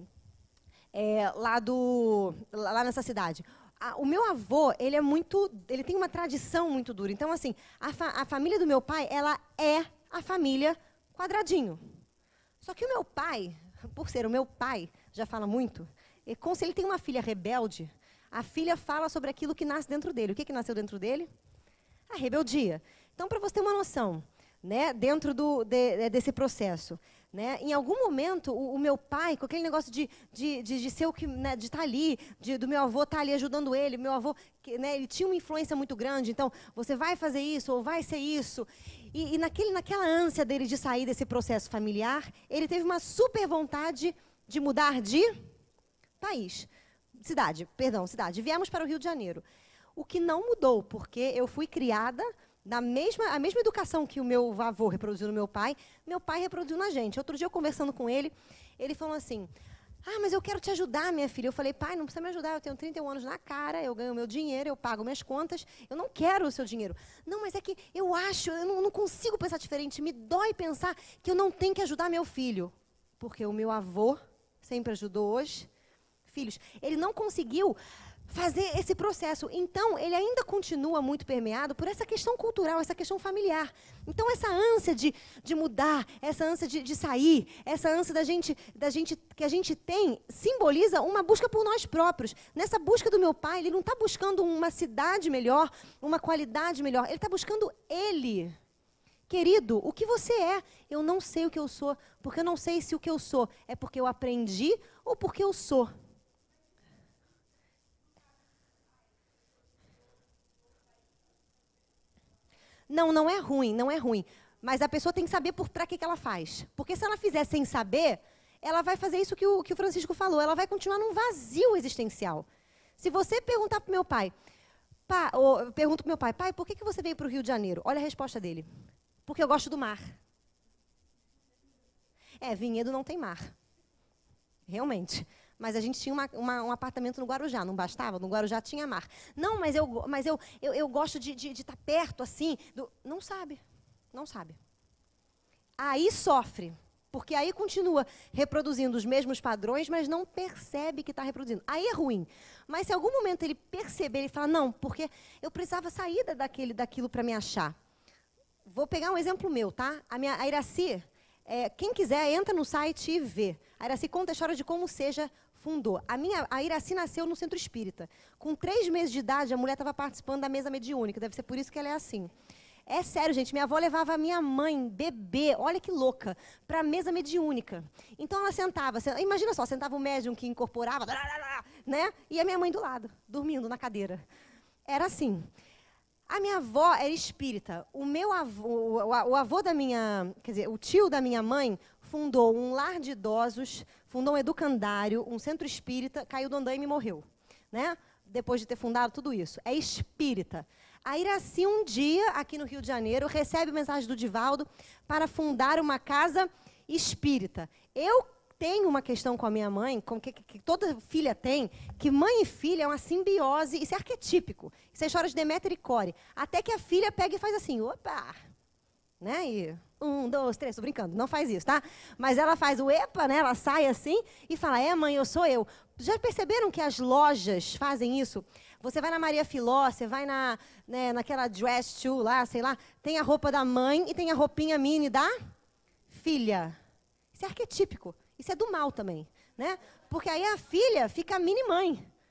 B: lá nessa cidade? O meu avô, ele tem uma tradição muito dura. Então, assim, a família do meu pai, ela é a família Quadradinho. Só que o meu pai, por ser o meu pai, já fala muito, se ele tem uma filha rebelde, a filha fala sobre aquilo que nasce dentro dele. O que nasceu dentro dele? A rebeldia. Então, para você ter uma noção, né, dentro desse processo, né, em algum momento, o meu pai, com aquele negócio de ser o que, né, de estar ali, do meu avô estar ali ajudando ele, meu avô, né, ele tinha uma influência muito grande, então, você vai fazer isso ou vai ser isso. E naquela ânsia dele de sair desse processo familiar, ele teve uma super vontade de mudar de cidade. Viemos para o Rio de Janeiro. O que não mudou, porque eu fui criada a mesma educação que o meu avô reproduziu no meu pai reproduziu na gente. Outro dia, eu conversando com ele, ele falou assim, Ah, mas eu quero te ajudar, minha filha. Eu falei, pai, não precisa me ajudar, eu tenho 31 anos na cara, eu ganho meu dinheiro, eu pago minhas contas, eu não quero o seu dinheiro. Não, mas é que eu acho, eu não consigo pensar diferente, me dói pensar que eu não tenho que ajudar meu filho. Porque o meu avô sempre ajudou os filhos. Ele não conseguiu fazer esse processo. Então, ele ainda continua muito permeado por essa questão cultural, essa questão familiar. Então, essa ânsia de mudar, essa ânsia de sair, essa ânsia que a gente tem, simboliza uma busca por nós próprios. Nessa busca do meu pai, ele não está buscando uma cidade melhor, uma qualidade melhor. Ele está buscando ele. Querido, o que você é? Eu não sei o que eu sou, porque eu não sei se o que eu sou é porque eu aprendi ou porque eu sou. Não, não é ruim, não é ruim. Mas a pessoa tem que saber para que ela faz. Porque se ela fizer sem saber, ela vai fazer isso que o Francisco falou. Ela vai continuar num vazio existencial. Se você perguntar para o meu pai, ou pergunto para o meu pai, pai, por que você veio para o Rio de Janeiro? Olha a resposta dele. Porque eu gosto do mar. Vinhedo não tem mar. Realmente. Mas a gente tinha um apartamento no Guarujá, não bastava? No Guarujá tinha mar. Não, mas eu gosto de estar perto, assim. Não sabe, não sabe. Aí sofre, porque aí continua reproduzindo os mesmos padrões, mas não percebe que está reproduzindo. Aí é ruim. Mas se em algum momento ele perceber, ele fala, não, porque eu precisava sair daquilo para me achar. Vou pegar um exemplo meu, tá? A Iraci, quem quiser, entra no site e vê. A Iraci conta a história de como Seja fundou. A Iraci nasceu no Centro Espírita. Com 3 meses de idade, a mulher estava participando da mesa mediúnica. Deve ser por isso que ela é assim. É sério, gente. Minha avó levava a minha mãe, bebê, olha que louca, para a mesa mediúnica. Então ela sentava, imagina só, sentava o médium que incorporava, né? E a minha mãe do lado, dormindo na cadeira. Era assim. A minha avó era espírita. O meu avô, o avô da minha, quer dizer, o tio da minha mãe fundou um lar de idosos, fundou um educandário, um centro espírita, caiu do andaime e morreu, né? Depois de ter fundado tudo isso. É espírita. A Iraci, um dia, aqui no Rio de Janeiro, recebe mensagem do Divaldo para fundar uma casa espírita. Eu tenho uma questão com a minha mãe, que toda filha tem, que mãe e filha é uma simbiose, isso é arquetípico. Isso é história de Deméter e Core. Até que a filha pega e faz assim, opa, né? E 1, 2, 3, tô brincando, não faz isso, tá? Mas ela faz o epa, né? Ela sai assim e fala, mãe, eu sou eu. Já perceberam que as lojas fazem isso? Você vai na Maria Filó, você vai naquela dress shoe lá, sei lá, tem a roupa da mãe e tem a roupinha mini da filha. Isso é arquetípico. Isso é do mal também, né? Porque aí a filha fica mini-mãe.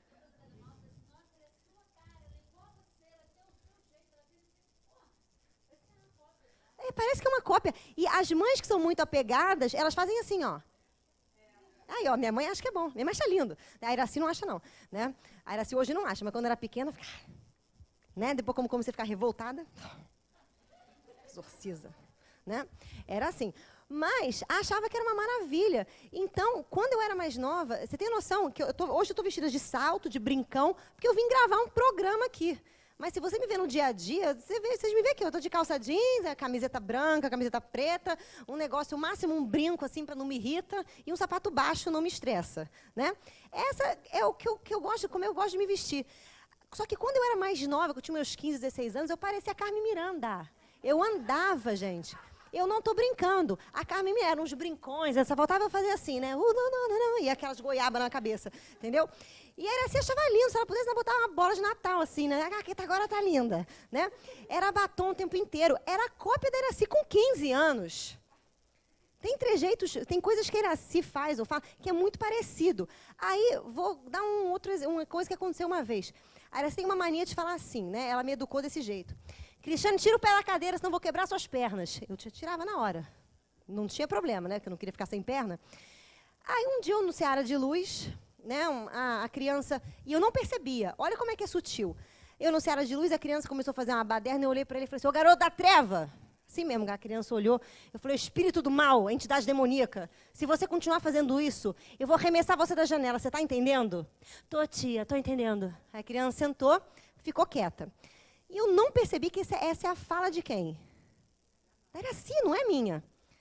B: Parece que é uma cópia. E as mães que são muito apegadas, elas fazem assim, ó. Aí, ó, minha mãe acha que é bom. Minha mãe acha lindo. A Iraci não acha, não. Né? A Iraci hoje não acha, mas quando era pequena, fica, né? Depois, como você ficar revoltada, exorciza. Né? Era assim. Mas achava que era uma maravilha. Então, quando eu era mais nova, você tem noção que hoje eu estou vestida de salto, de brincão, porque eu vim gravar um programa aqui. Mas se você me vê no dia a dia, vocês me veem aqui, eu estou de calça jeans, camiseta branca, camiseta preta, um negócio, o máximo um brinco, assim, para não me irrita, e um sapato baixo não me estressa. Né? Essa é o que eu gosto, como eu gosto de me vestir. Só que quando eu era mais nova, que eu tinha meus 15, 16 anos, eu parecia a Carmen Miranda. Eu andava, gente. Eu não estou brincando. A Carmen era uns brincões, essa voltava a fazer assim, né? E aquelas goiabas na cabeça, entendeu? E era assim, achava lindo. Se ela pudesse botar uma bola de Natal, assim, né? Agora tá linda, né? Era batom o tempo inteiro. Era a cópia da Iraci com 15 anos. Tem trejeitos, tem coisas que a Iraci faz ou fala que é muito parecido. Aí, vou dar uma coisa que aconteceu uma vez. A Iraci tem uma mania de falar assim, né? Ela me educou desse jeito. Cristiane, tira o pé da cadeira, senão vou quebrar suas pernas. Eu te tirava na hora. Não tinha problema, né? Porque eu não queria ficar sem perna. Aí, um dia, eu no Seara de Luz, né? A criança... E eu não percebia. Olha como é que é sutil. Eu no Seara de Luz, a criança começou a fazer uma baderna, eu olhei para ele e falei assim, ô garoto da treva! Assim mesmo, a criança olhou. Eu falei, espírito do mal, entidade demoníaca, se você continuar fazendo isso, eu vou arremessar você da janela. Você está entendendo? Tô, tia, tô entendendo. Aí a criança sentou, ficou quieta. E eu não percebi que essa é a fala de quem? Da Iraci, não é minha.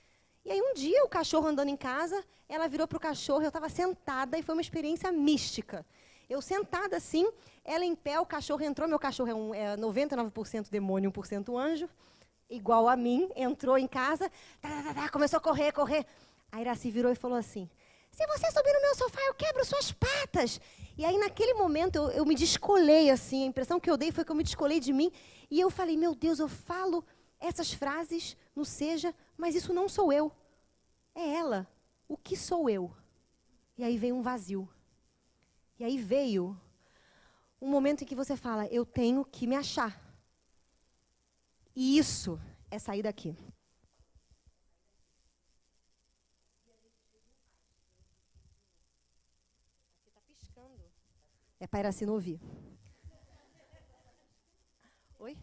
B: E aí um dia o cachorro andando em casa, ela virou para o cachorro, eu estava sentada e foi uma experiência mística. Eu sentada assim, ela em pé, o cachorro entrou, meu cachorro é 99% demônio, 1% anjo, igual a mim, entrou em casa, começou a correr, correr. A Iraci virou e falou assim, se você subir no meu sofá, eu quebro suas patas. E aí, naquele momento, eu me descolei, assim, a impressão que eu dei foi que eu me descolei de mim, e eu falei, meu Deus, eu falo essas frases no Seja, mas isso não sou eu. É ela. O que sou eu? E aí veio um vazio. E aí veio um momento em que você fala, eu tenho que me achar. E isso é sair daqui. Está piscando. É para Iraci não ouvir. Oi?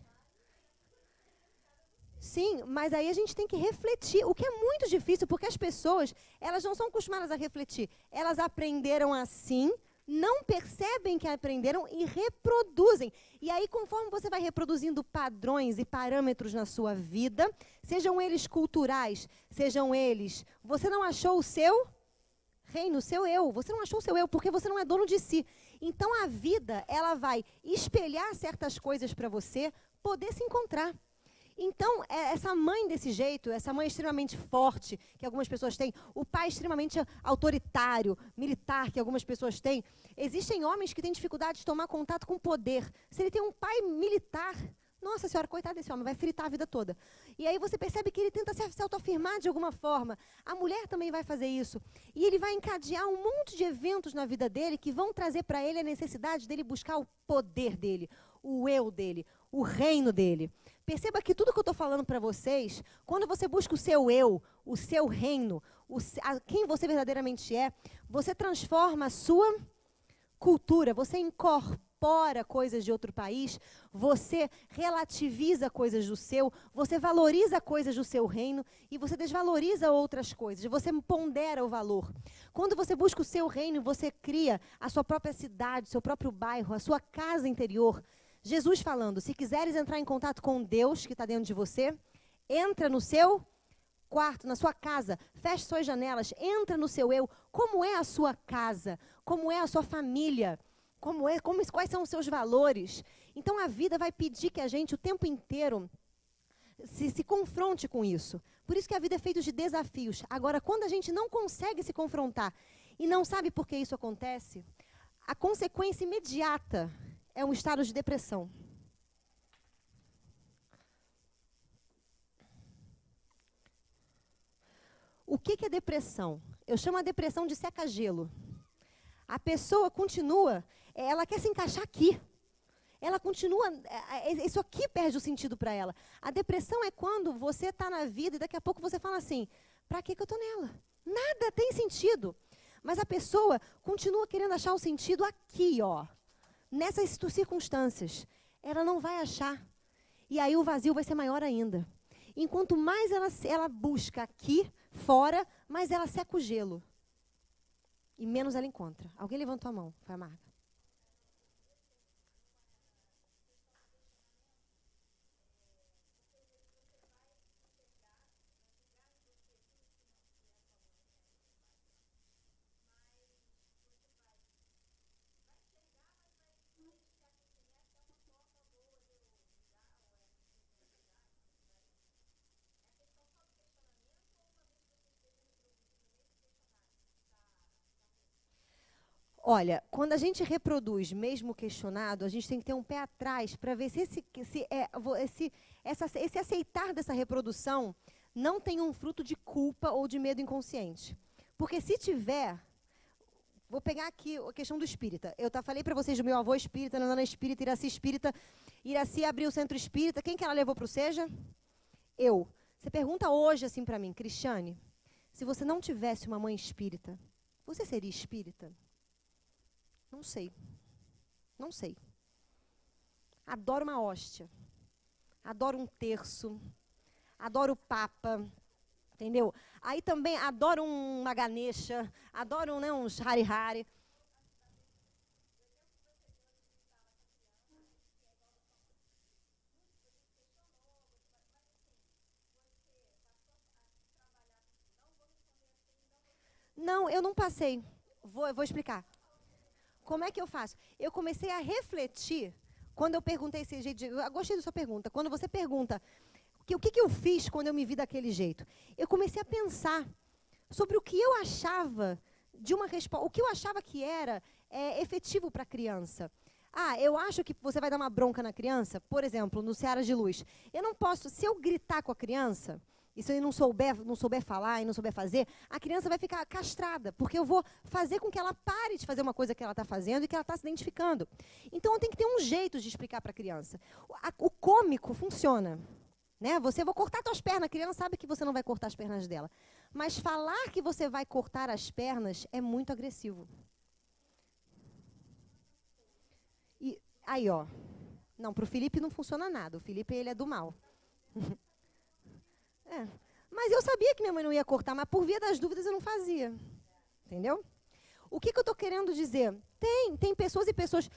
B: Sim, mas aí a gente tem que refletir, o que é muito difícil, porque as pessoas, elas não são acostumadas a refletir. Elas aprenderam assim, não percebem que aprenderam e reproduzem. E aí, conforme você vai reproduzindo padrões e parâmetros na sua vida, sejam eles culturais, sejam eles... Você não achou o seu reino, o seu eu. Você não achou o seu eu, porque você não é dono de si. Então, a vida, ela vai espelhar certas coisas para você poder se encontrar. Então, essa mãe desse jeito, essa mãe extremamente forte, que algumas pessoas têm, o pai extremamente autoritário, militar, que algumas pessoas têm, existem homens que têm dificuldade de tomar contato com o poder. Se ele tem um pai militar, nossa senhora, coitado desse homem, vai fritar a vida toda. E aí você percebe que ele tenta se autoafirmar de alguma forma. A mulher também vai fazer isso. E ele vai encadear um monte de eventos na vida dele que vão trazer para ele a necessidade dele buscar o poder dele, o eu dele, o reino dele. Perceba que tudo que eu estou falando para vocês, quando você busca o seu eu, o seu reino, quem você verdadeiramente é, você transforma a sua cultura, você incorpora coisas de outro país, você relativiza coisas do seu, você valoriza coisas do seu reino e você desvaloriza outras coisas, você pondera o valor. Quando você busca o seu reino, você cria a sua própria cidade, seu próprio bairro, a sua casa interior. Jesus falando, se quiseres entrar em contato com Deus que está dentro de você, entra no seu quarto, na sua casa, feche suas janelas, entra no seu eu. Como é a sua casa? Como é a sua família? Quais são os seus valores? Então a vida vai pedir que a gente o tempo inteiro se confronte com isso. Por isso que a vida é feita de desafios. Agora, quando a gente não consegue se confrontar e não sabe por que isso acontece, a consequência imediata é um estado de depressão. O que é depressão? Eu chamo a depressão de seca-gelo. A pessoa continua, ela quer se encaixar aqui. Ela continua, isso aqui perde o sentido para ela. A depressão é quando você está na vida e daqui a pouco você fala assim, para que eu estou nela? Nada tem sentido. Mas a pessoa continua querendo achar o sentido aqui, ó. Nessas circunstâncias, ela não vai achar. E aí o vazio vai ser maior ainda. Enquanto mais ela busca aqui, fora, mais ela seca o gelo. E menos ela encontra. Alguém levantou a mão? Foi a Marta. Olha, quando a gente reproduz, mesmo questionado, a gente tem que ter um pé atrás para ver se esse aceitar dessa reprodução não tem um fruto de culpa ou de medo inconsciente. Porque se tiver, vou pegar aqui a questão do espírita. Eu falei para vocês do meu avô espírita, Nana espírita, Iraci espírita. Iraci abriu o centro espírita. Quem que ela levou para o Seja? Eu. Você pergunta hoje assim para mim, Cristiane, se você não tivesse uma mãe espírita, você seria espírita? Não sei. Não sei. Adoro uma hóstia. Adoro um terço. Adoro o Papa. Entendeu? Aí também adoro uma Ganesha. Adoro uns Hari-Hari. Não, eu não passei. Eu vou explicar. Como é que eu faço? Eu comecei a refletir quando eu perguntei esse jeito. Eu gostei da sua pergunta. Quando você pergunta o que eu fiz quando eu me vi daquele jeito, eu comecei a pensar sobre o que eu achava de uma resposta, o que eu achava que era efetivo para a criança. Eu acho que você vai dar uma bronca na criança, por exemplo, no Seara de Luz. Eu não posso, se eu gritar com a criança, e se ele não souber falar e não souber fazer, a criança vai ficar castrada, porque eu vou fazer com que ela pare de fazer uma coisa que ela está fazendo e que ela está se identificando. Então, eu tenho que ter um jeito de explicar para a criança. O cômico funciona. Né? Você vai cortar suas pernas, a criança sabe que você não vai cortar as pernas dela. Mas falar que você vai cortar as pernas é muito agressivo. E aí, ó. Não, para o Felipe não funciona nada. O Felipe, ele é do mal. Mas eu sabia que minha mãe não ia cortar, mas por via das dúvidas eu não fazia. Entendeu? O que eu estou querendo dizer? Tem pessoas e pessoas...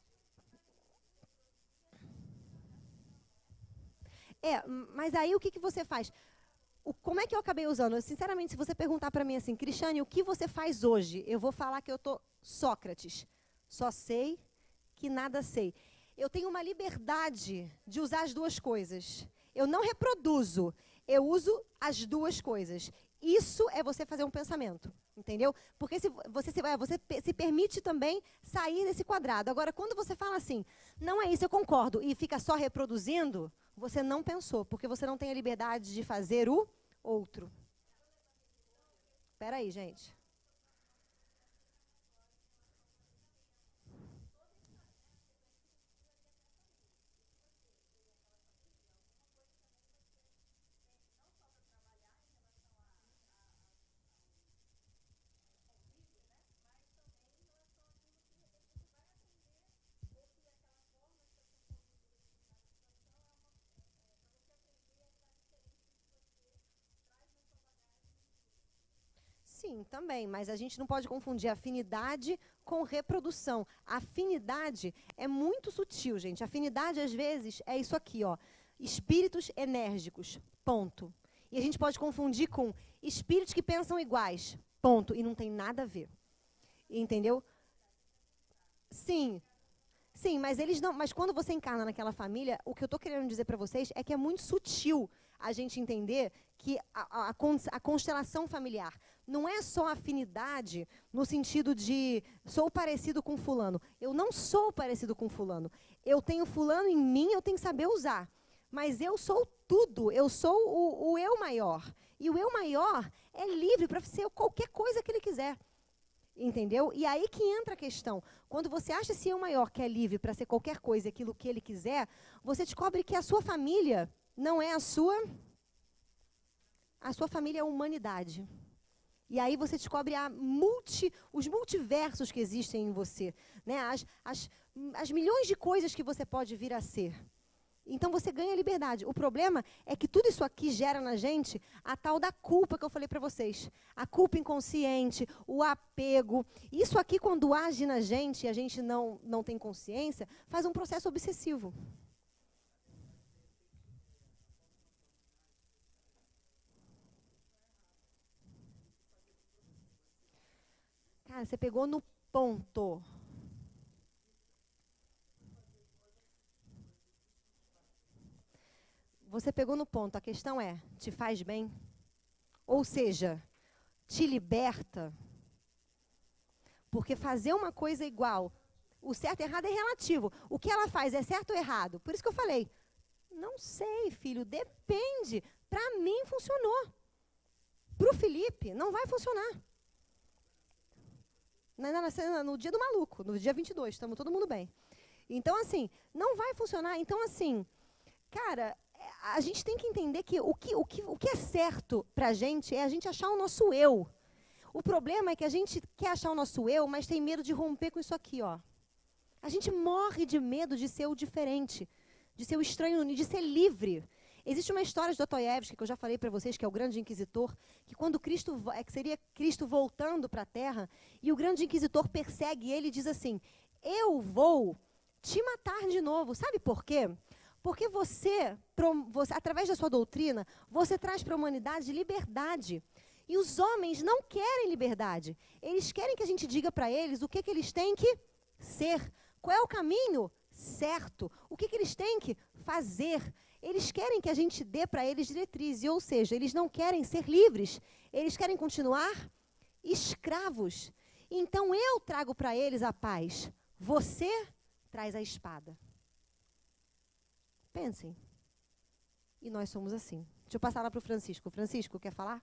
B: Mas aí o que você faz? Como é que eu acabei usando? Sinceramente, se você perguntar para mim assim, Cristiane, o que você faz hoje? Eu vou falar que eu estou Sócrates. Só sei que nada sei. Eu tenho uma liberdade de usar as duas coisas. Eu não reproduzo, eu uso as duas coisas. Isso é você fazer um pensamento, entendeu? Porque você se permite também sair desse quadrado. Agora, quando você fala assim, não é isso, eu concordo, e fica só reproduzindo, você não pensou, porque você não tem a liberdade de fazer o outro. Espera aí, gente. Sim, também, mas a gente não pode confundir afinidade com reprodução. A afinidade é muito sutil, gente. Afinidade, às vezes, é isso aqui, ó. Espíritos enérgicos, ponto. E a gente pode confundir com espíritos que pensam iguais, ponto. E não tem nada a ver. Entendeu? Sim. Sim, mas eles não. Mas quando você encarna naquela família, o que eu estou querendo dizer para vocês é que é muito sutil a gente entender que a constelação familiar não é só afinidade no sentido de sou parecido com fulano. Eu não sou parecido com fulano. Eu tenho fulano em mim, eu tenho que saber usar. Mas eu sou tudo, eu sou o eu maior. E o eu maior é livre para ser qualquer coisa que ele quiser. Entendeu? E aí que entra a questão. Quando você acha esse eu maior que é livre para ser qualquer coisa, aquilo que ele quiser, você descobre que a sua família não é a sua família é a humanidade. E aí você descobre os multiversos que existem em você, né? As milhões de coisas que você pode vir a ser. Então você ganha liberdade. O problema é que tudo isso aqui gera na gente a tal da culpa que eu falei para vocês. A culpa inconsciente, o apego. Isso aqui, quando age na gente e a gente não tem consciência, faz um processo obsessivo. Cara, você pegou no ponto. Você pegou no ponto. A questão é, te faz bem? Ou seja, te liberta? Porque fazer uma coisa igual, o certo e errado é relativo. O que ela faz é certo ou errado? Por isso que eu falei, não sei, filho, depende. Para mim funcionou. Para o Felipe, não vai funcionar. No dia do maluco, no dia 22, estamos todo mundo bem. Então, assim, não vai funcionar. Então, assim, cara, a gente tem que entender que o que é certo para a gente é a gente achar o nosso eu. O problema é que a gente quer achar o nosso eu, mas tem medo de romper com isso aqui, ó. A gente morre de medo de ser o diferente, de ser o estranho, de ser livre. Existe uma história de Dostoiévski, que eu já falei para vocês, que é o grande inquisitor, que quando Cristo, que seria Cristo voltando para a Terra, e o grande inquisitor persegue ele e diz assim, eu vou te matar de novo. Sabe por quê? Porque você, através da sua doutrina, você traz para a humanidade liberdade. E os homens não querem liberdade. Eles querem que a gente diga para eles o que eles têm que ser. Qual é o caminho certo? O que eles têm que fazer? Eles querem que a gente dê para eles diretrizes, ou seja, eles não querem ser livres. Eles querem continuar escravos. Então eu trago para eles a paz. Você traz a espada. Pensem. E nós somos assim. Deixa eu passar lá para o Francisco. Francisco, quer falar?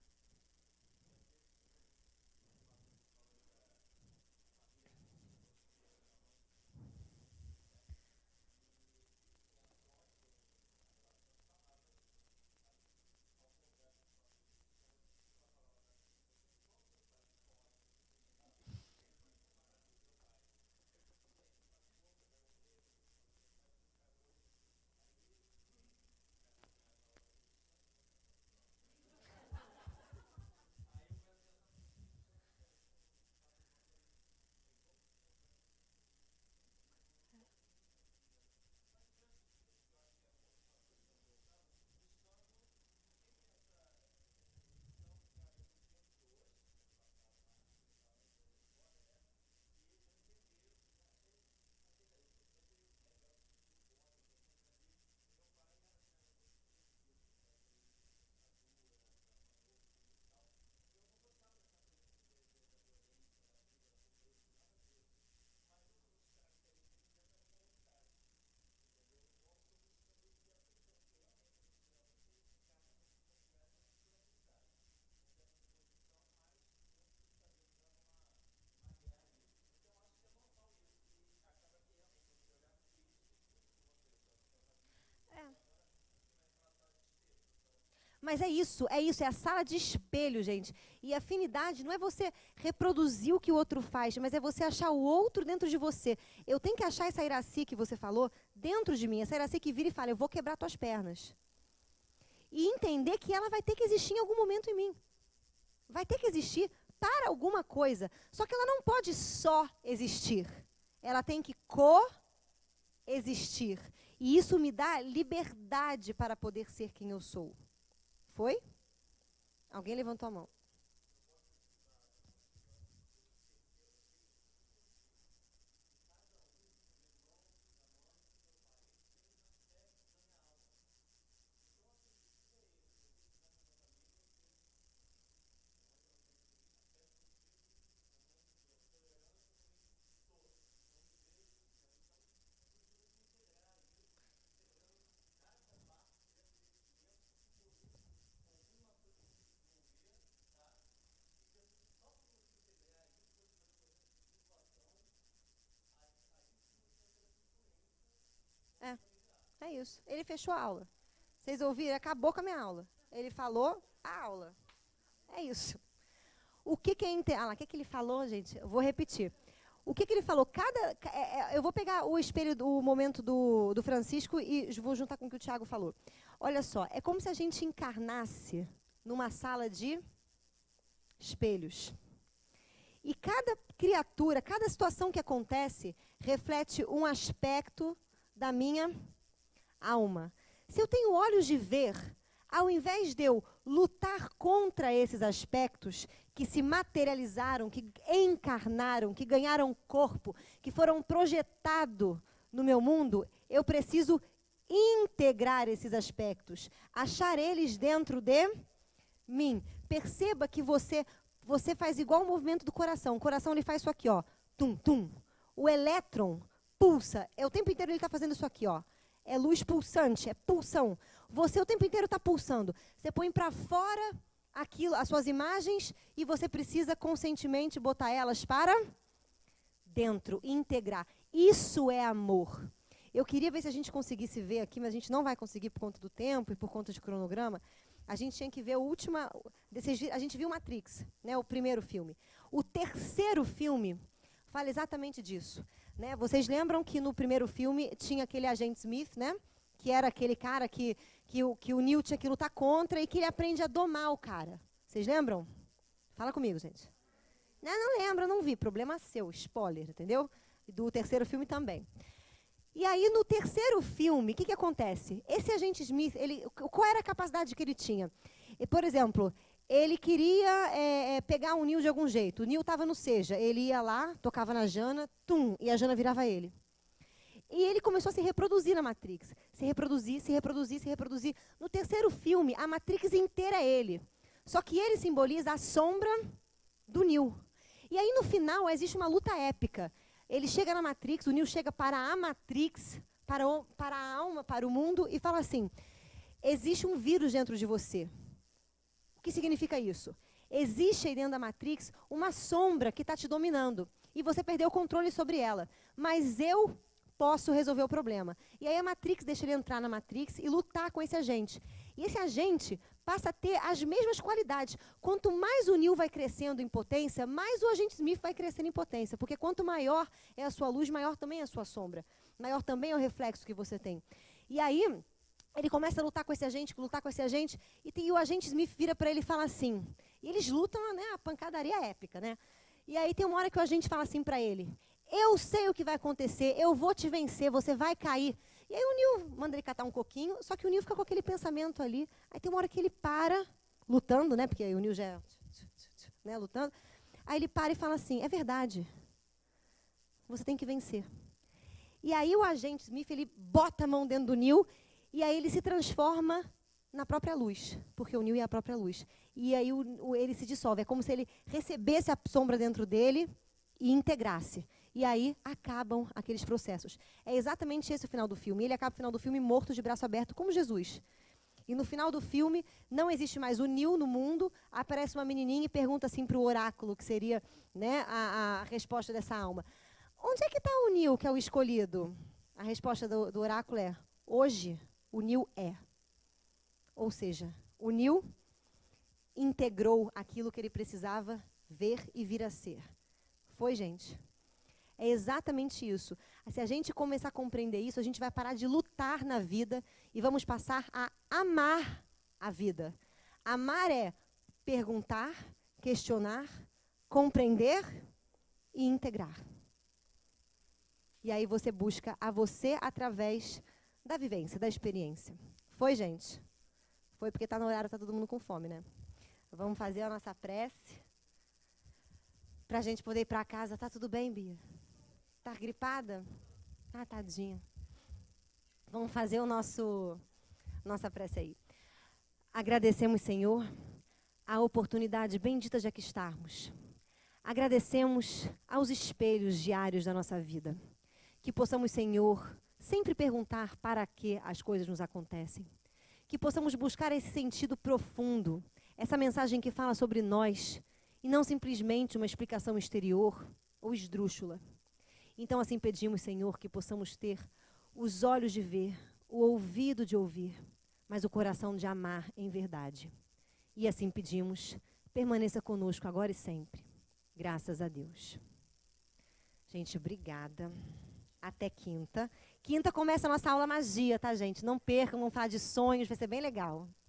B: Mas é a sala de espelho, gente. E afinidade não é você reproduzir o que o outro faz, mas é você achar o outro dentro de você. Eu tenho que achar essa Iraci que você falou dentro de mim, essa Iraci que vira e fala, eu vou quebrar tuas pernas. E entender que ela vai ter que existir em algum momento em mim. Vai ter que existir para alguma coisa. Só que ela não pode só existir. Ela tem que coexistir. E isso me dá liberdade para poder ser quem eu sou. Foi? Alguém levantou a mão. É isso. Ele fechou a aula. Vocês ouviram? Acabou com a minha aula. Ele falou a aula. É isso. O que é o que ele falou, gente? Eu vou repetir. O que ele falou? Eu vou pegar o espelho do momento do Francisco e vou juntar com o que o Tiago falou. Olha só, é como se a gente encarnasse numa sala de espelhos. E cada criatura, cada situação que acontece, reflete um aspecto da minha alma. Se eu tenho olhos de ver, ao invés de eu lutar contra esses aspectos que se materializaram, que encarnaram, que ganharam corpo, que foram projetados no meu mundo, eu preciso integrar esses aspectos, achar eles dentro de mim. Perceba que você faz igual o movimento do coração. O coração ele faz isso aqui, ó, tum, tum. O elétron pulsa. O tempo inteiro ele está fazendo isso aqui, ó. É luz pulsante, é pulsão. Você o tempo inteiro está pulsando. Você põe para fora aquilo, as suas imagens e você precisa conscientemente botar elas para dentro, integrar. Isso é amor. Eu queria ver se a gente conseguisse ver aqui, mas a gente não vai conseguir por conta do tempo e por conta de cronograma. A gente tinha que ver a gente viu Matrix, né, o primeiro filme. O terceiro filme fala exatamente disso. Né? Vocês lembram que no primeiro filme tinha aquele agente Smith, né? Que era aquele cara que o Neo tinha que lutar contra e que ele aprende a domar o cara. Vocês lembram? Fala comigo, gente. Não lembro, não vi. Problema seu, spoiler, entendeu? E do terceiro filme também. E aí, no terceiro filme, o que acontece? Esse agente Smith, qual era a capacidade que ele tinha? E, por exemplo, ele queria pegar o Neo de algum jeito. O Neo estava no Seja. Ele ia lá, tocava na Jana, tum, e a Jana virava ele. E ele começou a se reproduzir na Matrix. Se reproduzir, se reproduzir, se reproduzir. No terceiro filme, a Matrix inteira é ele. Só que ele simboliza a sombra do Neo. E aí, no final, existe uma luta épica. Ele chega na Matrix, o Neo chega para a Matrix, para a alma, para o mundo, e fala assim, existe um vírus dentro de você. O que significa isso? Existe aí dentro da Matrix uma sombra que está te dominando. E você perdeu o controle sobre ela. Mas eu posso resolver o problema. E aí a Matrix deixa ele entrar na Matrix e lutar com esse agente. E esse agente passa a ter as mesmas qualidades. Quanto mais o Neo vai crescendo em potência, mais o agente Smith vai crescendo em potência. Porque quanto maior é a sua luz, maior também é a sua sombra. Maior também é o reflexo que você tem. E aí, ele começa a lutar com esse agente, e o agente Smith vira para ele e fala assim, e eles lutam, né, a pancadaria épica, né? E aí tem uma hora que o agente fala assim para ele, eu sei o que vai acontecer, eu vou te vencer, você vai cair. E aí o Neo manda ele catar um coquinho, só que o Neo fica com aquele pensamento ali. Aí tem uma hora que ele para, lutando, né, porque aí o Neo já é lutando. Aí ele para e fala assim, é verdade, você tem que vencer. E aí o agente Smith, ele bota a mão dentro do Neo, e aí ele se transforma na própria luz, porque o Neo é a própria luz. E aí ele se dissolve, é como se ele recebesse a sombra dentro dele e integrasse. E aí acabam aqueles processos. É exatamente esse o final do filme. Ele acaba o final do filme morto de braço aberto, como Jesus. E no final do filme, não existe mais o Neo no mundo, aparece uma menininha e pergunta assim para o oráculo, que seria, né, a resposta dessa alma. Onde é que está o Neo, que é o escolhido? A resposta do oráculo é, hoje o Neo é. Ou seja, o Neo integrou aquilo que ele precisava ver e vir a ser. Foi, gente? É exatamente isso. Se a gente começar a compreender isso, a gente vai parar de lutar na vida e vamos passar a amar a vida. Amar é perguntar, questionar, compreender e integrar. E aí você busca a você através da vivência, da experiência. Foi, gente? Foi porque está no horário, está todo mundo com fome, né? Vamos fazer a nossa prece para a gente poder ir para casa. Tá tudo bem, Bia? Tá gripada? Ah, tadinha. Vamos fazer nossa prece aí. Agradecemos, Senhor, a oportunidade bendita de aqui estarmos. Agradecemos aos espelhos diários da nossa vida. Que possamos, Senhor, sempre perguntar para que as coisas nos acontecem. Que possamos buscar esse sentido profundo, essa mensagem que fala sobre nós, e não simplesmente uma explicação exterior ou esdrúxula. Então, assim pedimos, Senhor, que possamos ter os olhos de ver, o ouvido de ouvir, mas o coração de amar em verdade. E assim pedimos, permaneça conosco agora e sempre. Graças a Deus. Gente, obrigada. Até quinta. Quinta começa a nossa aula magia, tá, gente? Não percam, vamos falar de sonhos, vai ser bem legal.